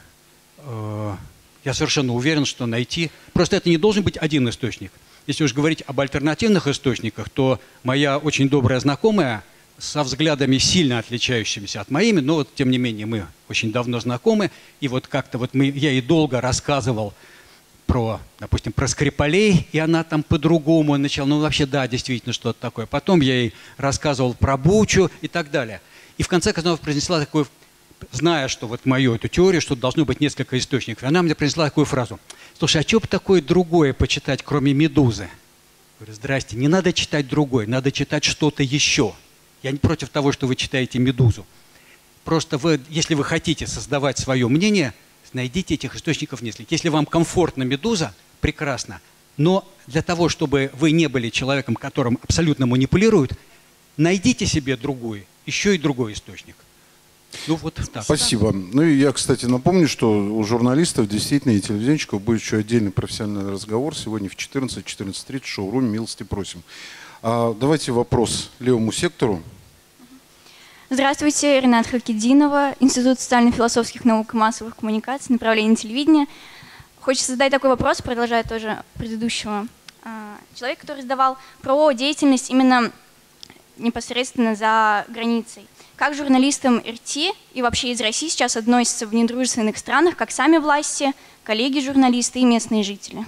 Я совершенно уверен, что найти... Просто это не должен быть один источник. Если уж говорить об альтернативных источниках, то моя очень добрая знакомая, со взглядами сильно отличающимися от моими, но вот тем не менее мы очень давно знакомы, и вот как-то вот я ей долго рассказывал про, допустим, про Скрипалей, и она там по-другому начала, ну вообще да, действительно что-то такое. Потом я ей рассказывал про Бучу и так далее. И в конце концов произнесла такую, зная, что вот мою эту теорию, что должно быть несколько источников, она мне произнесла такую фразу: слушай, а что бы такое другое почитать, кроме «Медузы»? Я говорю: здрасте, не надо читать другое, надо читать что-то еще. Я не против того, что вы читаете «Медузу». Просто вы, если вы хотите создавать свое мнение, найдите этих источников несколько. Если вам комфортна «Медуза», прекрасно. Но для того, чтобы вы не были человеком, которым абсолютно манипулируют, найдите себе другую, еще и другой источник. Ну вот так. Спасибо. Ну и я, кстати, напомню, что у журналистов действительно и телевизионщиков будет еще отдельный профессиональный разговор сегодня в 14:30 в шоуруме. Милости просим. Давайте вопрос левому сектору. Здравствуйте, Ренат Хакидинова, Институт социально-философских наук и массовых коммуникаций, направление телевидения. Хочется задать такой вопрос, продолжая тоже предыдущего. Человек, который задавал про деятельность именно непосредственно за границей. Как журналистам РТ и вообще из России сейчас относятся в недружественных странах, как сами власти, коллеги-журналисты и местные жители?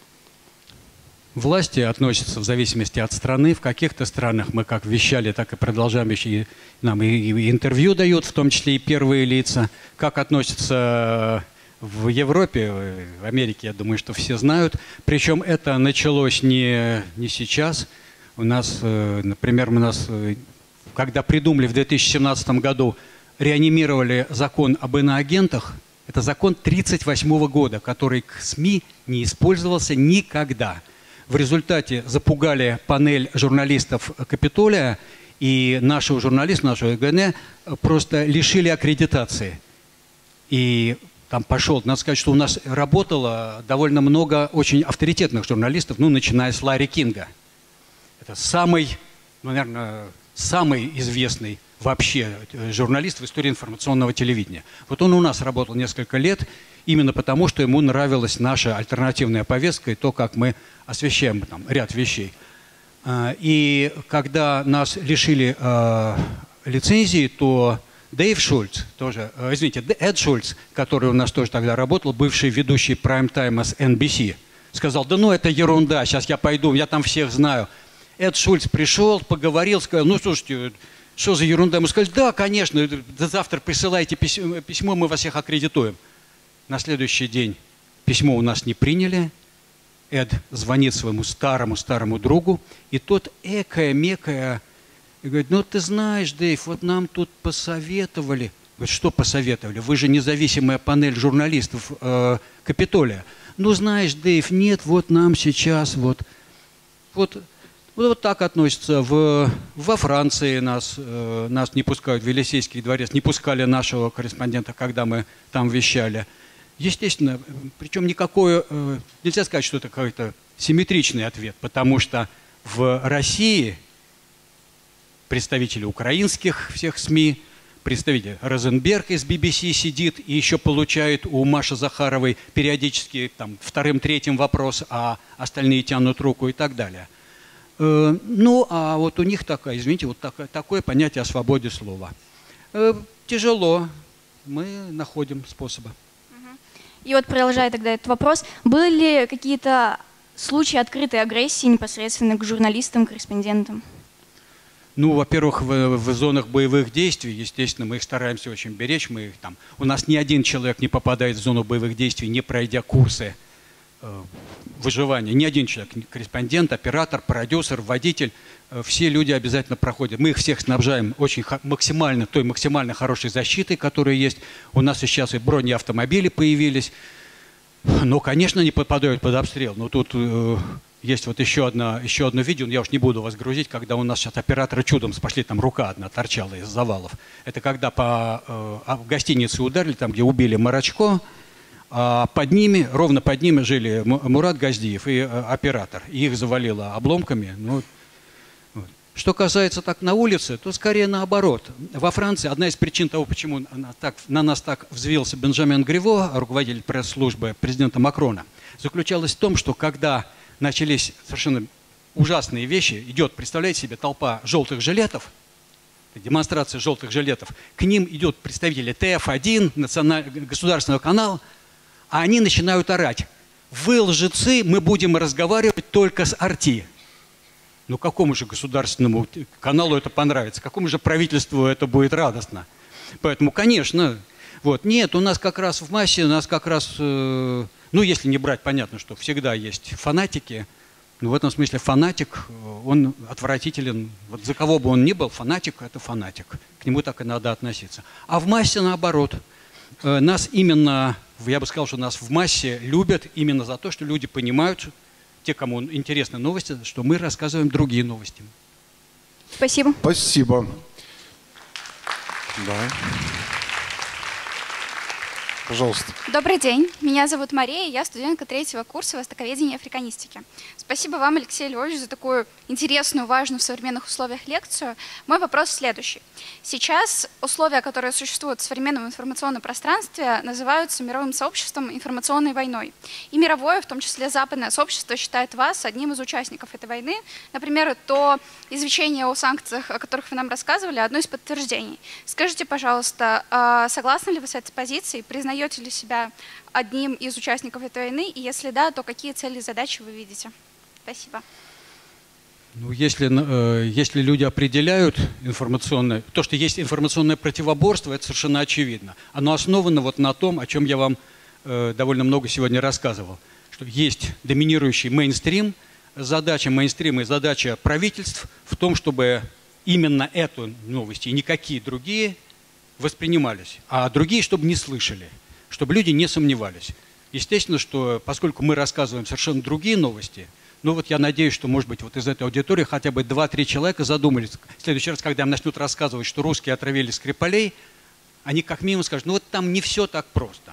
Власти относятся в зависимости от страны. В каких-то странах мы как вещали, так и продолжаем вещать. Нам и интервью дают, в том числе и первые лица. Как относятся в Европе, в Америке, я думаю, что все знают. Причем это началось не сейчас. У нас, например, когда придумали в 2017 году, реанимировали закон об иноагентах. Это закон 1938 года, который к СМИ не использовался никогда. В результате запугали панель журналистов Капитолия, и нашего журналиста, нашего ИГН, просто лишили аккредитации. И там пошел, надо сказать, что у нас работало довольно много очень авторитетных журналистов, ну, начиная с Ларри Кинга. Это самый, наверное, самый известный вообще журналист в истории информационного телевидения. Вот он у нас работал несколько лет, именно потому, что ему нравилась наша альтернативная повестка и то, как мы освещаем там ряд вещей. И когда нас лишили лицензии, то Дэйв Шульц, тоже, Эд Шульц, который у нас тоже тогда работал, бывший ведущий прайм-тайма с NBC, сказал: да ну это ерунда, сейчас я пойду, я там всех знаю. Эд Шульц пришел, поговорил, сказал: ну слушайте, что за ерунда? Мы сказали: да, конечно, завтра присылайте письмо, мы вас всех аккредитуем. На следующий день письмо у нас не приняли. Эд звонит своему старому другу, и тот экая-мекая говорит: ну ты знаешь, Дэйв, вот нам тут посоветовали. Говорит: что посоветовали? Вы же независимая панель журналистов Капитолия. Ну знаешь, Дэйв, нет, вот нам сейчас вот так относятся. Во Франции нас не пускают, в Елисейский дворец, не пускали нашего корреспондента, когда мы там вещали. Естественно, причем нельзя сказать, что это какой-то симметричный ответ, потому что в России представители украинских всех СМИ, представитель Розенберг из BBC сидит и еще получает у Маши Захаровой периодически там, вторым-третьим вопрос, а остальные тянут руку и так далее. Ну, а вот у них такое понятие о свободе слова. Тяжело, мы находим способы. И вот продолжая тогда этот вопрос, были ли какие-то случаи открытой агрессии непосредственно к журналистам, корреспондентам? Ну, во-первых, в зонах боевых действий, естественно, мы их стараемся очень беречь. У нас ни один человек не попадает в зону боевых действий, не пройдя курсы выживания. Ни один человек, корреспондент, оператор, продюсер, водитель, все люди обязательно проходят. Мы их всех снабжаем той максимально хорошей защитой, которая есть. У нас сейчас и бронеавтомобили появились. Но, конечно, они попадают под обстрел. Но тут есть вот еще одно видео, я уж не буду вас грузить, когда у нас сейчас операторы чудом спасли, там рука одна торчала из завалов. Это когда в гостинице ударили, там, где убили Марачко, а ровно под ними жили Мурат Газдиев и оператор. И их завалило обломками. Ну, вот. Что касается так на улице, то скорее наоборот. Во Франции одна из причин того, почему на нас так взвился Бенджамин Гриво, руководитель пресс-службы президента Макрона, заключалась в том, что когда начались совершенно ужасные вещи, представляете себе, толпа желтых жилетов, демонстрация желтых жилетов, к ним идут представители ТФ1, государственного канала, а они начинают орать: вы лжецы, мы будем разговаривать только с RT. Ну какому же государственному каналу это понравится? Какому же правительству это будет радостно? Поэтому, конечно, вот, нет, у нас как раз в массе, у нас как раз, ну если не брать, понятно, что всегда есть фанатики, но в этом смысле фанатик, он отвратителен. Вот за кого бы он ни был, фанатик – это фанатик. К нему так и надо относиться. А в массе наоборот. Нас именно, я бы сказал, что нас в массе любят именно за то, что люди понимают, те, кому интересны новости, что мы рассказываем другие новости. Спасибо. Спасибо. Да. Пожалуйста. Добрый день. Меня зовут Мария, я студентка 3-го курса востоковедения и африканистики. Спасибо вам, Алексей Львович, за такую интересную, важную в современных условиях лекцию. Мой вопрос следующий. Сейчас условия, которые существуют в современном информационном пространстве, называются мировым сообществом информационной войной. И мировое, в том числе западное сообщество, считает вас одним из участников этой войны. Например, то извещение о санкциях, о которых вы нам рассказывали, одно из подтверждений. Скажите, пожалуйста, согласны ли вы с этой позицией? Признаете ли себя одним из участников этой войны? И если да, то какие цели и задачи вы видите? Спасибо. Ну, если люди определяют информационное, то, что есть информационное противоборство, это совершенно очевидно. Оно основано вот на том, о чем я вам довольно много сегодня рассказывал. Что есть доминирующий мейнстрим, задача мейнстрима и задача правительств в том, чтобы именно эту новость и никакие другие воспринимались, а другие, чтобы не слышали, чтобы люди не сомневались. Естественно, что поскольку мы рассказываем совершенно другие новости, ну вот я надеюсь, что, может быть, вот из этой аудитории хотя бы 2-3 человека задумались. В следующий раз, когда им начнут рассказывать, что русские отравили Скрипалей, они как минимум скажут: ну вот там не все так просто.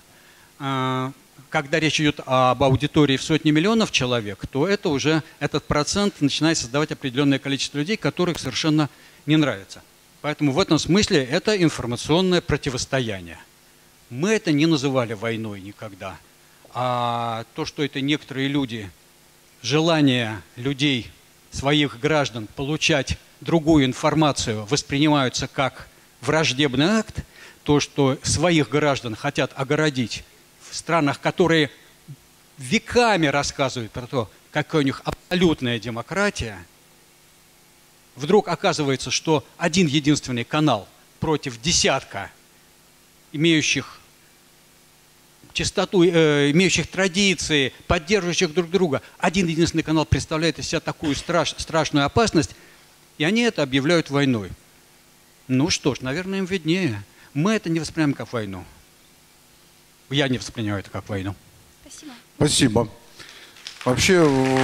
Когда речь идет об аудитории в сотни миллионов человек, то это уже этот процент начинает создавать определенное количество людей, которых совершенно не нравится. Поэтому в этом смысле это информационное противостояние. Мы это не называли войной никогда. А то, что это некоторые люди, желание людей, своих граждан получать другую информацию воспринимаются как враждебный акт, то, что своих граждан хотят огородить в странах, которые веками рассказывают про то, какая у них абсолютная демократия, вдруг оказывается, что один единственный канал против десятка имеющих чистоту, имеющих традиции, поддерживающих друг друга, один единственный канал представляет из себя такую страшную опасность, и они это объявляют войной. Ну что ж, наверное, им виднее. Мы это не воспринимаем как войну. Я не воспринимаю это как войну. Спасибо. Спасибо. Вообще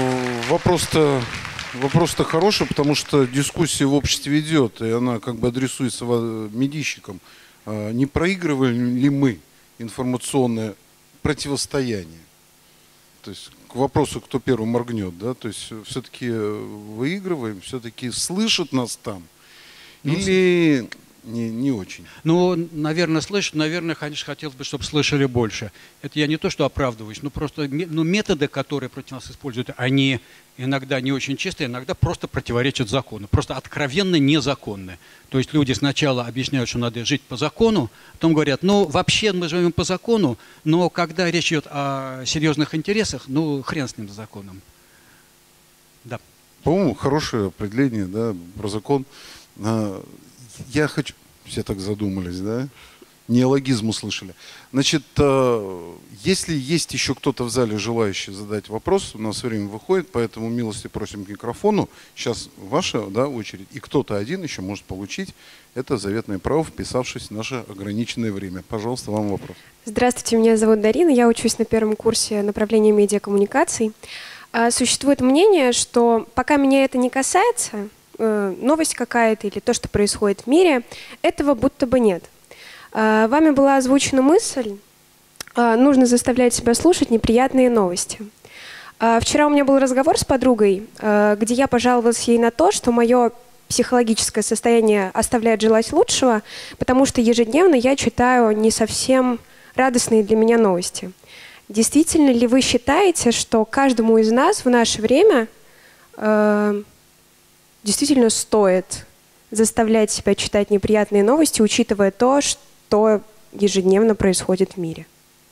вопрос-то хороший, потому что дискуссия в обществе идет, и она как бы адресуется медийщикам. Не проигрываем ли мы информационное противостояние? То есть к вопросу, кто первым моргнет, да? То есть все-таки выигрываем, все-таки слышат нас там или не очень? Ну, наверное, слышат, наверное, конечно, хотелось бы, чтобы слышали больше. Это я не то, что оправдываюсь, но просто методы, которые против нас используют, они иногда не очень чистые, иногда просто противоречат закону, просто откровенно незаконны. То есть люди сначала объясняют, что надо жить по закону, потом говорят: ну, вообще мы живем по закону, но когда речь идет о серьезных интересах, ну, хрен с ним, с законом. Да. По-моему, хорошее определение, да, про закон. Я хочу... Все так задумались, да? Неологизм услышали. Значит, если есть еще кто-то в зале, желающий задать вопрос, у нас время выходит, поэтому милости просим к микрофону. Сейчас ваша, да, очередь. И кто-то один еще может получить это заветное право, вписавшись в наше ограниченное время. Пожалуйста, вам вопрос. Здравствуйте, меня зовут Дарина, я учусь на 1-м курсе направления медиакоммуникаций. Существует мнение, что пока меня это не касается, новость какая-то или то, что происходит в мире, этого будто бы нет. Вами была озвучена мысль, нужно заставлять себя слушать неприятные новости. Вчера у меня был разговор с подругой, где я пожаловалась ей на то, что мое психологическое состояние оставляет желать лучшего, потому что ежедневно я читаю не совсем радостные для меня новости. Действительно ли вы считаете, что каждому из нас в наше время действительно стоит заставлять себя читать неприятные новости, учитывая то, что ежедневно происходит в мире?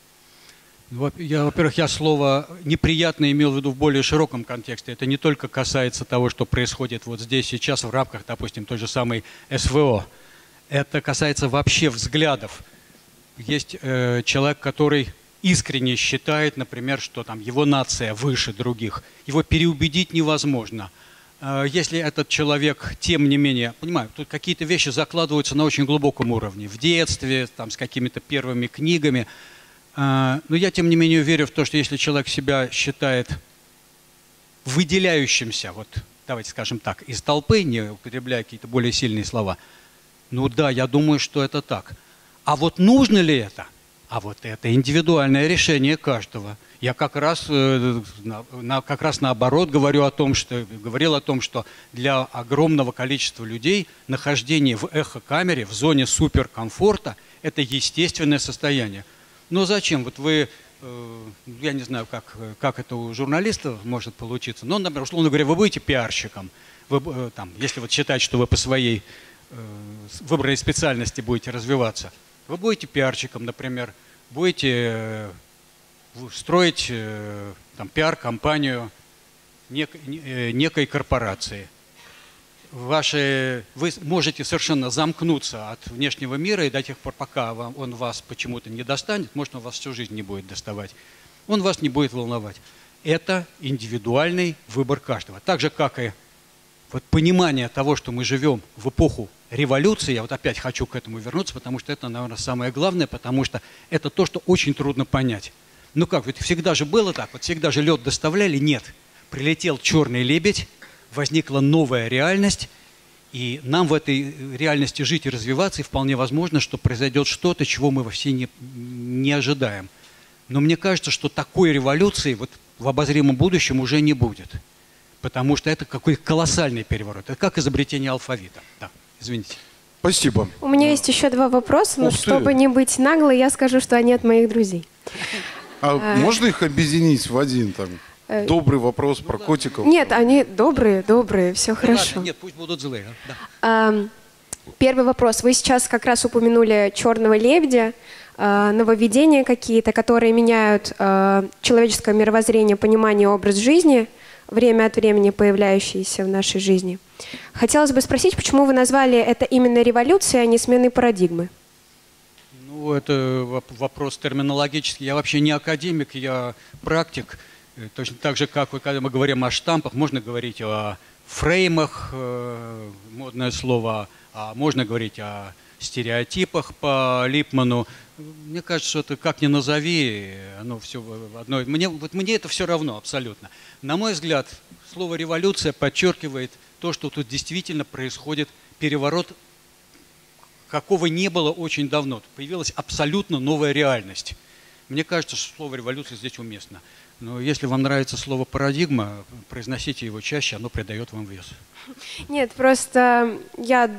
Во-первых, я слово «неприятно» имел в виду в более широком контексте. Это не только касается того, что происходит вот здесь сейчас в рамках, допустим, той же самой СВО. Это касается вообще взглядов. Есть человек, который искренне считает, например, что там его нация выше других. Его переубедить невозможно. Если этот человек, тем не менее, понимаю, тут какие-то вещи закладываются на очень глубоком уровне. В детстве, там, с какими-то первыми книгами. Но я, тем не менее, верю в то, что если человек себя считает выделяющимся, вот давайте скажем так, из толпы, не употребляя какие-то более сильные слова, ну да, я думаю, что это так. А вот нужно ли это? А вот это индивидуальное решение каждого. Я как раз наоборот говорил о том, что для огромного количества людей нахождение в эхокамере, в зоне суперкомфорта – это естественное состояние. Но зачем? Вот вы, я не знаю, как это у журналистов может получиться, но, например, условно говоря, вы будете пиарщиком, вы, там, если вот считать, что вы по своей выбранной специальности будете развиваться, вы будете пиарщиком, например, будете строить там, пиар-компанию некой корпорации. Вы можете совершенно замкнуться от внешнего мира, и до тех пор, пока он вас почему-то не достанет, может, он вас всю жизнь не будет доставать, он вас не будет волновать. Это индивидуальный выбор каждого. Так же, как и вот понимание того, что мы живем в эпоху революции, я вот опять хочу к этому вернуться, потому что это, наверное, самое главное, потому что это то, что очень трудно понять. Ну как, ведь всегда же было так, вот всегда же лед доставляли? Нет. Прилетел черный лебедь, возникла новая реальность, и нам в этой реальности жить и развиваться, и вполне возможно, что произойдет что-то, чего мы вообще не ожидаем. Но мне кажется, что такой революции вот в обозримом будущем уже не будет, потому что это какой-то колоссальный переворот. Это как изобретение алфавита. Да, извините. Спасибо. У меня есть еще два вопроса, но чтобы не быть наглой, я скажу, что они от моих друзей. Можно их объединить в один там? Добрый вопрос про котиков. Нет, они добрые, все хорошо. Ладно, нет, пусть будут злые. Да. Первый вопрос. Вы сейчас как раз упомянули черного лебедя, нововведения какие-то, которые меняют человеческое мировоззрение, понимание, образ жизни, время от времени появляющиеся в нашей жизни. Хотелось бы спросить, почему вы назвали это именно революцией, а не сменой парадигмы? Ну, это вопрос терминологический. Я вообще не академик, я практик. Точно так же, как когда мы говорим о штампах, можно говорить о фреймах, модное слово, а можно говорить о стереотипах по Липману. Мне кажется, что это как ни назови, оно все одно. Мне это все равно абсолютно. На мой взгляд, слово «революция» подчеркивает то, что тут действительно происходит переворот, какого не было очень давно. Появилась абсолютно новая реальность. Мне кажется, что слово «революция» здесь уместно. Но если вам нравится слово «парадигма», произносите его чаще, оно придает вам вес. Нет, просто я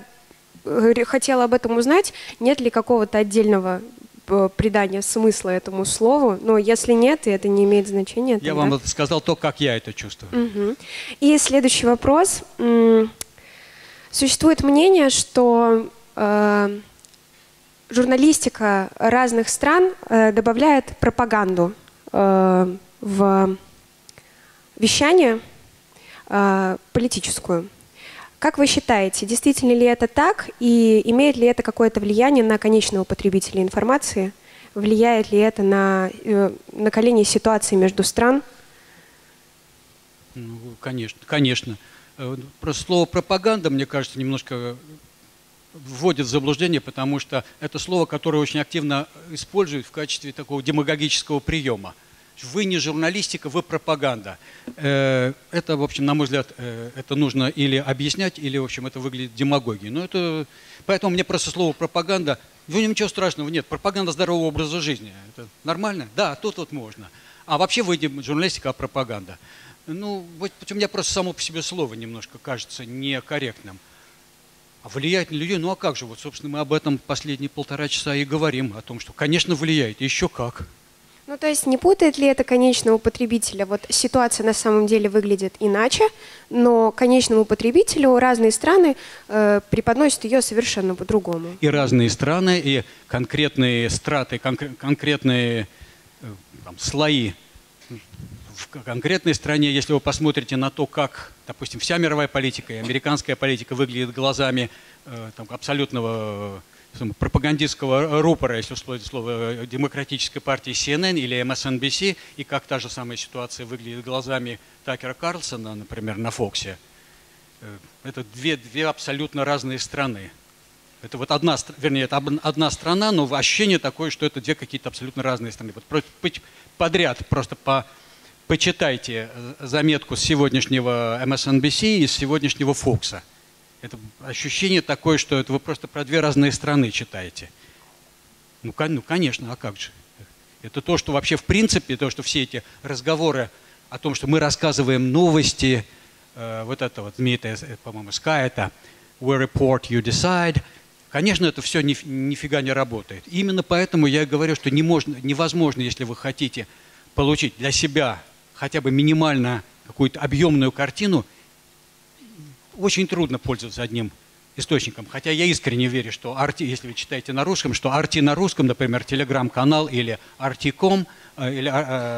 хотела об этом узнать, нет ли какого-то отдельного придания смысла этому слову, но если нет, и это не имеет значения. Я вам это сказал то, как я это чувствую. Угу. И следующий вопрос. Существует мнение, что журналистика разных стран добавляет пропаганду в вещание политическую. Как вы считаете, действительно ли это так, и имеет ли это какое-то влияние на конечного потребителя информации? Влияет ли это на накаление ситуации между стран? Ну, конечно. Просто слово «пропаганда», мне кажется, немножко вводит в заблуждение, потому что это слово, которое очень активно используют в качестве такого демагогического приема. Вы не журналистика, вы пропаганда. Это, в общем, на мой взгляд, это нужно или объяснять, или, в общем, это выглядит демагогией. Но это... Поэтому мне просто слово «пропаганда», ну ничего страшного нет. Пропаганда здорового образа жизни. Это нормально? Да, тут вот можно. А вообще вы не журналистика, а пропаганда. Ну, вот у меня просто само по себе слово немножко кажется некорректным. А влияет на людей? Ну а как же? Вот, собственно, мы об этом последние 1,5 часа и говорим, о том, что, конечно, влияет. Еще как. Ну, то есть не путает ли это конечного потребителя? Вот ситуация на самом деле выглядит иначе, но конечному потребителю разные страны преподносят ее совершенно по-другому. И разные страны, и конкретные страты, конкретные слои. В конкретной стране, если вы посмотрите на то, как, допустим, вся мировая политика и американская политика выглядит глазами абсолютного пропагандистского рупора, если условить слово, демократической партии CNN или MSNBC, и как та же самая ситуация выглядит глазами Такера Карлсона, например, на Фоксе. Это две абсолютно разные страны. Это вот одна страна, но ощущение такое, что это две какие-то абсолютно разные страны. Вот подряд просто почитайте заметку с сегодняшнего MSNBC и с сегодняшнего Фокса. Это ощущение такое, что это вы просто про две разные страны читаете. Ну, конечно, а как же? Это то, что вообще в принципе, то, что все эти разговоры о том, что мы рассказываем новости, вот это вот знаменитое, по-моему, Sky, это «We report, you decide», конечно, это все нифига не работает. Именно поэтому я говорю, что невозможно, если вы хотите получить для себя хотя бы минимально какую-то объемную картину, очень трудно пользоваться одним источником. Хотя я искренне верю, что RT, если вы читаете на русском, что RT на русском, например, телеграм-канал или RT.com или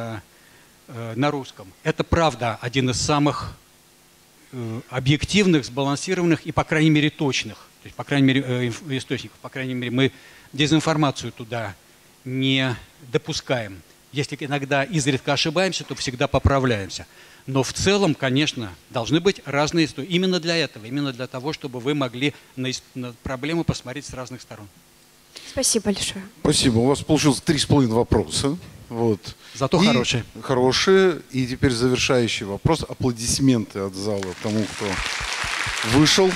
на русском, это правда один из самых объективных, сбалансированных и, по крайней мере, точных. То есть, по крайней мере, источников. По крайней мере, мы дезинформацию туда не допускаем. Если иногда изредка ошибаемся, то всегда поправляемся. Но в целом, конечно, должны быть разные истории. Именно для этого, именно для того, чтобы вы могли на проблему посмотреть с разных сторон. Спасибо большое. Спасибо. У вас получилось 3,5 вопроса. Вот. Зато хорошие. Хорошие. И теперь завершающий вопрос. Аплодисменты от зала тому, кто вышел.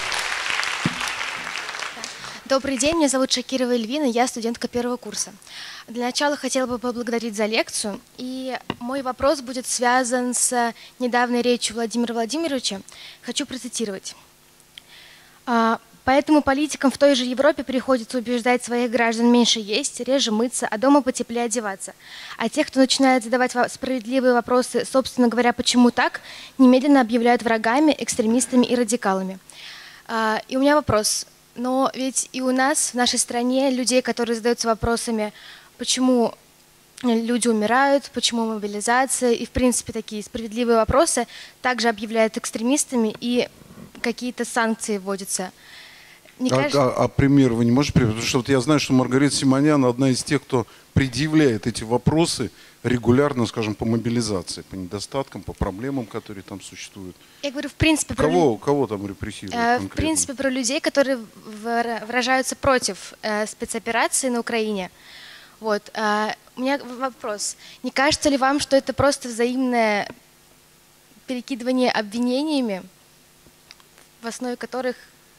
Добрый день, меня зовут Шакирова Эльвина, я студентка первого курса. Для начала хотела бы поблагодарить за лекцию, и мой вопрос будет связан с недавней речью Владимира Владимировича. Хочу процитировать. «Поэтому политикам в той же Европе приходится убеждать своих граждан меньше есть, реже мыться, а дома потеплее одеваться. А тех, кто начинает задавать справедливые вопросы, собственно говоря, почему так, немедленно объявляют врагами, экстремистами и радикалами». И у меня вопрос. Но ведь и у нас, в нашей стране, людей, которые задаются вопросами, почему люди умирают, почему мобилизация, и, в принципе, такие справедливые вопросы, также объявляют экстремистами, и какие-то санкции вводятся. А пример вы не можете привести? Потому что вот я знаю, что Маргарита Симонян одна из тех, кто предъявляет эти вопросы регулярно, скажем, по мобилизации, по недостаткам, по проблемам, которые там существуют. Я говорю, в принципе, кого там репрессируют конкретно? В принципе, про людей, которые выражаются против спецоперации на Украине. Вот. У меня вопрос. Не кажется ли вам, что это просто взаимное перекидывание обвинениями, в основе которых...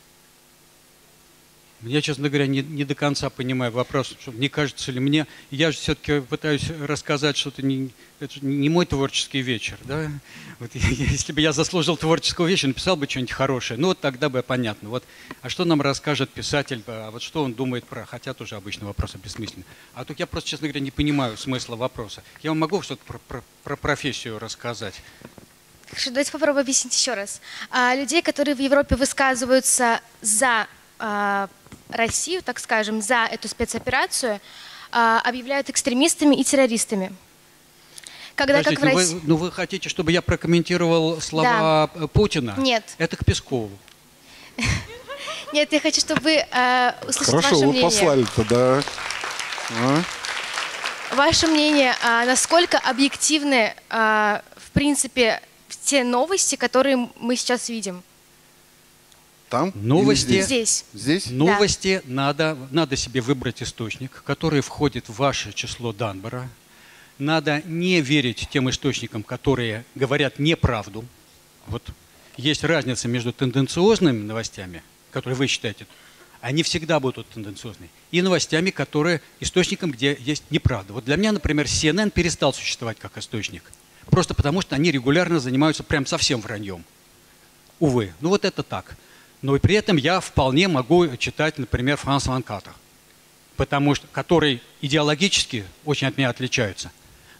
Я, честно говоря, не до конца понимаю вопрос, что не кажется ли мне, я же все-таки пытаюсь рассказать что-то, это не мой творческий вечер, да? Вот, если бы я заслужил творческого вечера, написал бы что-нибудь хорошее, ну вот тогда бы понятно. Вот, а что нам расскажет писатель, а вот что он думает про, хотя тоже обычно вопросы бессмысленные. А тут я просто, честно говоря, не понимаю смысла вопроса. Я вам могу что-то про профессию рассказать? Хорошо, давайте попробуем объяснить еще раз. Людей, которые в Европе высказываются за Россию, так скажем, за эту спецоперацию, объявляют экстремистами и террористами. Когда как в России... вы хотите, чтобы я прокомментировал слова Путина? Нет. Это к Пескову. Нет, я хочу, чтобы вы услышали ваше мнение. Хорошо, вы послали-то, да. Ваше мнение, насколько объективны, в принципе, те новости, которые мы сейчас видим? Там? Новости. Здесь? Новости, да. надо себе выбрать источник, который входит в ваше число Данбора. Надо не верить тем источникам, которые говорят неправду. Вот есть разница между тенденциозными новостями, которые вы считаете, они всегда будут тенденциозными, и новостями, которые источником, где есть неправда. Вот для меня, например, CNN перестал существовать как источник. Просто потому, что они регулярно занимаются прям совсем враньем. Увы, ну вот это так. Но и при этом я вполне могу читать, например, Франс 24, потому что, который идеологически очень от меня отличаются.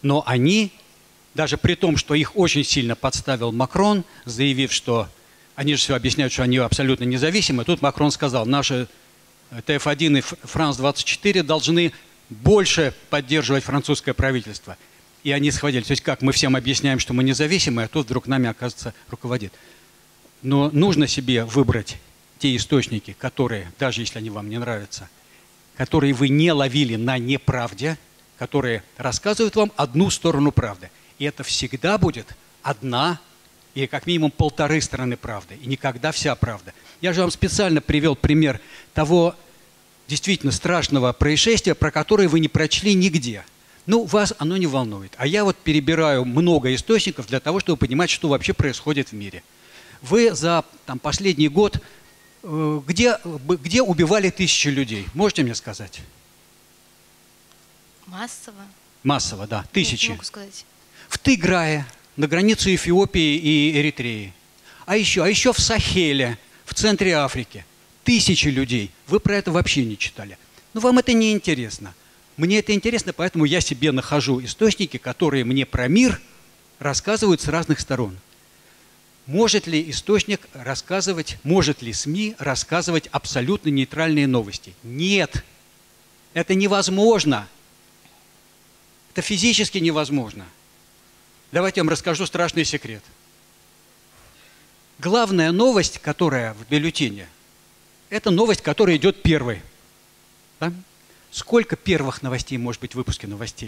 Но они, даже при том, что их очень сильно подставил Макрон, заявив, что они же все объясняют, что они абсолютно независимы, тут Макрон сказал, наши ТФ-1 и Франс-24 должны больше поддерживать французское правительство. И они схватились. То есть как, мы всем объясняем, что мы независимы, а тут вдруг нами, оказывается, руководит. Но нужно себе выбрать те источники, которые, даже если они вам не нравятся, которые вы не ловили на неправде, которые рассказывают вам одну сторону правды. И это всегда будет одна или как минимум полторы стороны правды. И никогда вся правда. Я же вам специально привел пример того действительно страшного происшествия, про которое вы не прочли нигде. Ну, вас оно не волнует. А я вот перебираю много источников для того, чтобы понимать, что вообще происходит в мире. Вы за последний год где убивали тысячи людей? Можете мне сказать? Массово. Массово, да. Тысячи. Не могу сказать. В Тиграе, на границе Эфиопии и Эритреи. А еще в Сахеле, в центре Африки. Тысячи людей. Вы про это вообще не читали. Но вам это не интересно. Мне это интересно, поэтому я себе нахожу источники, которые мне про мир рассказывают с разных сторон. Может ли источник рассказывать, может ли СМИ рассказывать абсолютно нейтральные новости? Нет. Это невозможно. Это физически невозможно. Давайте я вам расскажу страшный секрет. Главная новость, которая в бюллетене, это новость, которая идет первой. Да? Сколько первых новостей может быть в выпуске новостей?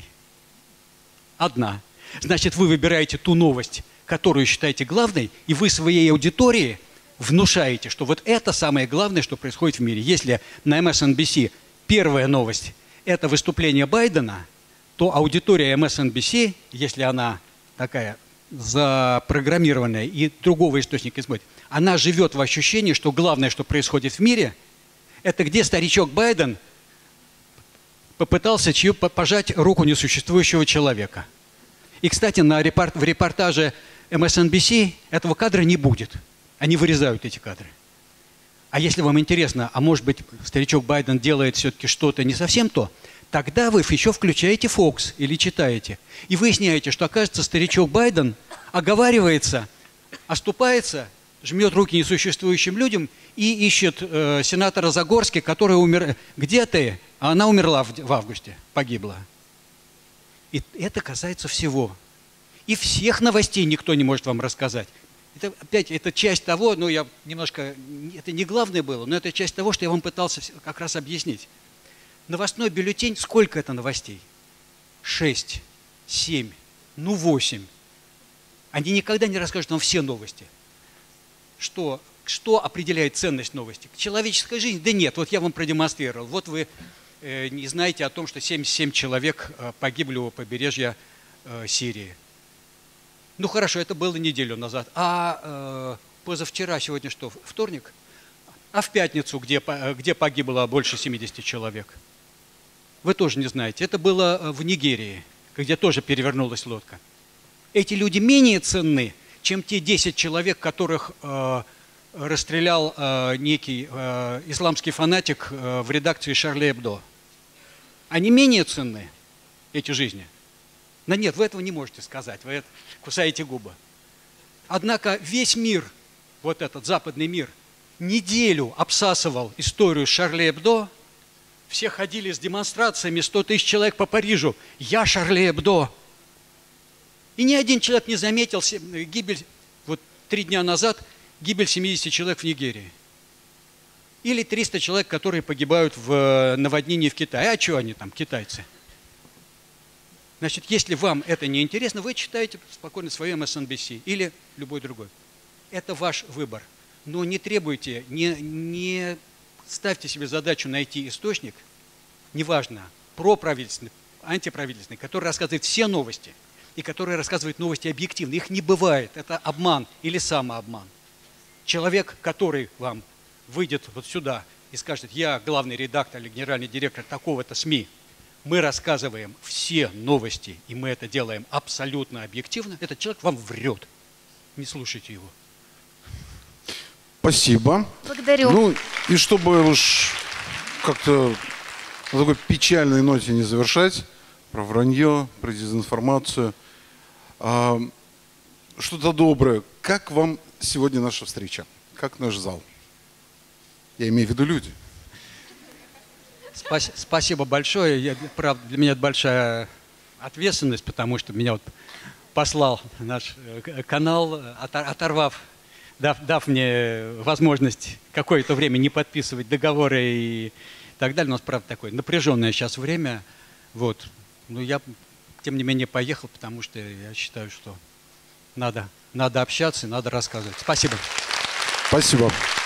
Одна. Значит, вы выбираете ту новость, которую считаете главной, и вы своей аудитории внушаете, что вот это самое главное, что происходит в мире. Если на MSNBC первая новость – это выступление Байдена, то аудитория MSNBC, если она такая запрограммированная и другого источника смотрит, она живет в ощущении, что главное, что происходит в мире, это где старичок Байден попытался пожать руку несуществующего человека. И, кстати, в репортаже MSNBC этого кадра не будет. Они вырезают эти кадры. А если вам интересно, а может быть, старичок Байден делает все-таки что-то не совсем то, тогда вы еще включаете Fox или читаете. И выясняете, что, оказывается, старичок Байден оговаривается, оступается, жмет руки несуществующим людям и ищет сенатора Загорски, который умер. Где ты? А она умерла в августе, погибла. И это касается всего. И всех новостей никто не может вам рассказать. Это, опять, это часть того, ну я немножко, это не главное было, но это часть того, что я вам пытался как раз объяснить. Новостной бюллетень, сколько это новостей? 6, 7, 8. Они никогда не расскажут нам все новости. Что определяет ценность новости? Человеческая жизнь? Да нет, вот я вам продемонстрировал. Вот вы не знаете о том, что 77 человек погибли у побережья Сирии. Ну хорошо, это было неделю назад. А позавчера, сегодня что, вторник? А в пятницу, где погибло больше 70 человек? Вы тоже не знаете. Это было в Нигерии, где тоже перевернулась лодка. Эти люди менее ценны, чем те 10 человек, которых расстрелял некий исламский фанатик в редакции Шарли Эбдо. Они менее ценны, эти жизни. Но нет, вы этого не можете сказать, вы это кусаете губы. Однако весь мир, вот этот западный мир, неделю обсасывал историю Шарли Эбдо. Все ходили с демонстрациями, 100 тысяч человек по Парижу. Я Шарли Эбдо. И ни один человек не заметил гибель, вот 3 дня назад, гибель 70 человек в Нигерии. Или 300 человек, которые погибают в наводнении в Китае. А что они там, китайцы? Значит, если вам это не интересно, вы читаете спокойно свое MSNBC или любой другой. Это ваш выбор. Но не требуйте, не ставьте себе задачу найти источник, неважно, проправительственный, антиправительственный, который рассказывает все новости и который рассказывает новости объективно. Их не бывает. Это обман или самообман. Человек, который вам выйдет вот сюда и скажет, я главный редактор или генеральный директор такого-то СМИ, мы рассказываем все новости, и мы это делаем абсолютно объективно, этот человек вам врет. Не слушайте его. Спасибо. Благодарю. Ну, и чтобы уж как-то на такой печальной ноте не завершать про вранье, про дезинформацию. Что-то доброе. Как вам сегодня наша встреча? Как наш зал? Я имею в виду люди. Спасибо большое. Правда, для меня это большая ответственность, потому что меня вот послал наш канал, дав мне возможность какое-то время не подписывать договоры и так далее. У нас, правда, такое напряженное сейчас время. Вот. Но я, тем не менее, поехал, потому что я считаю, что надо общаться и надо рассказывать. Спасибо. Спасибо.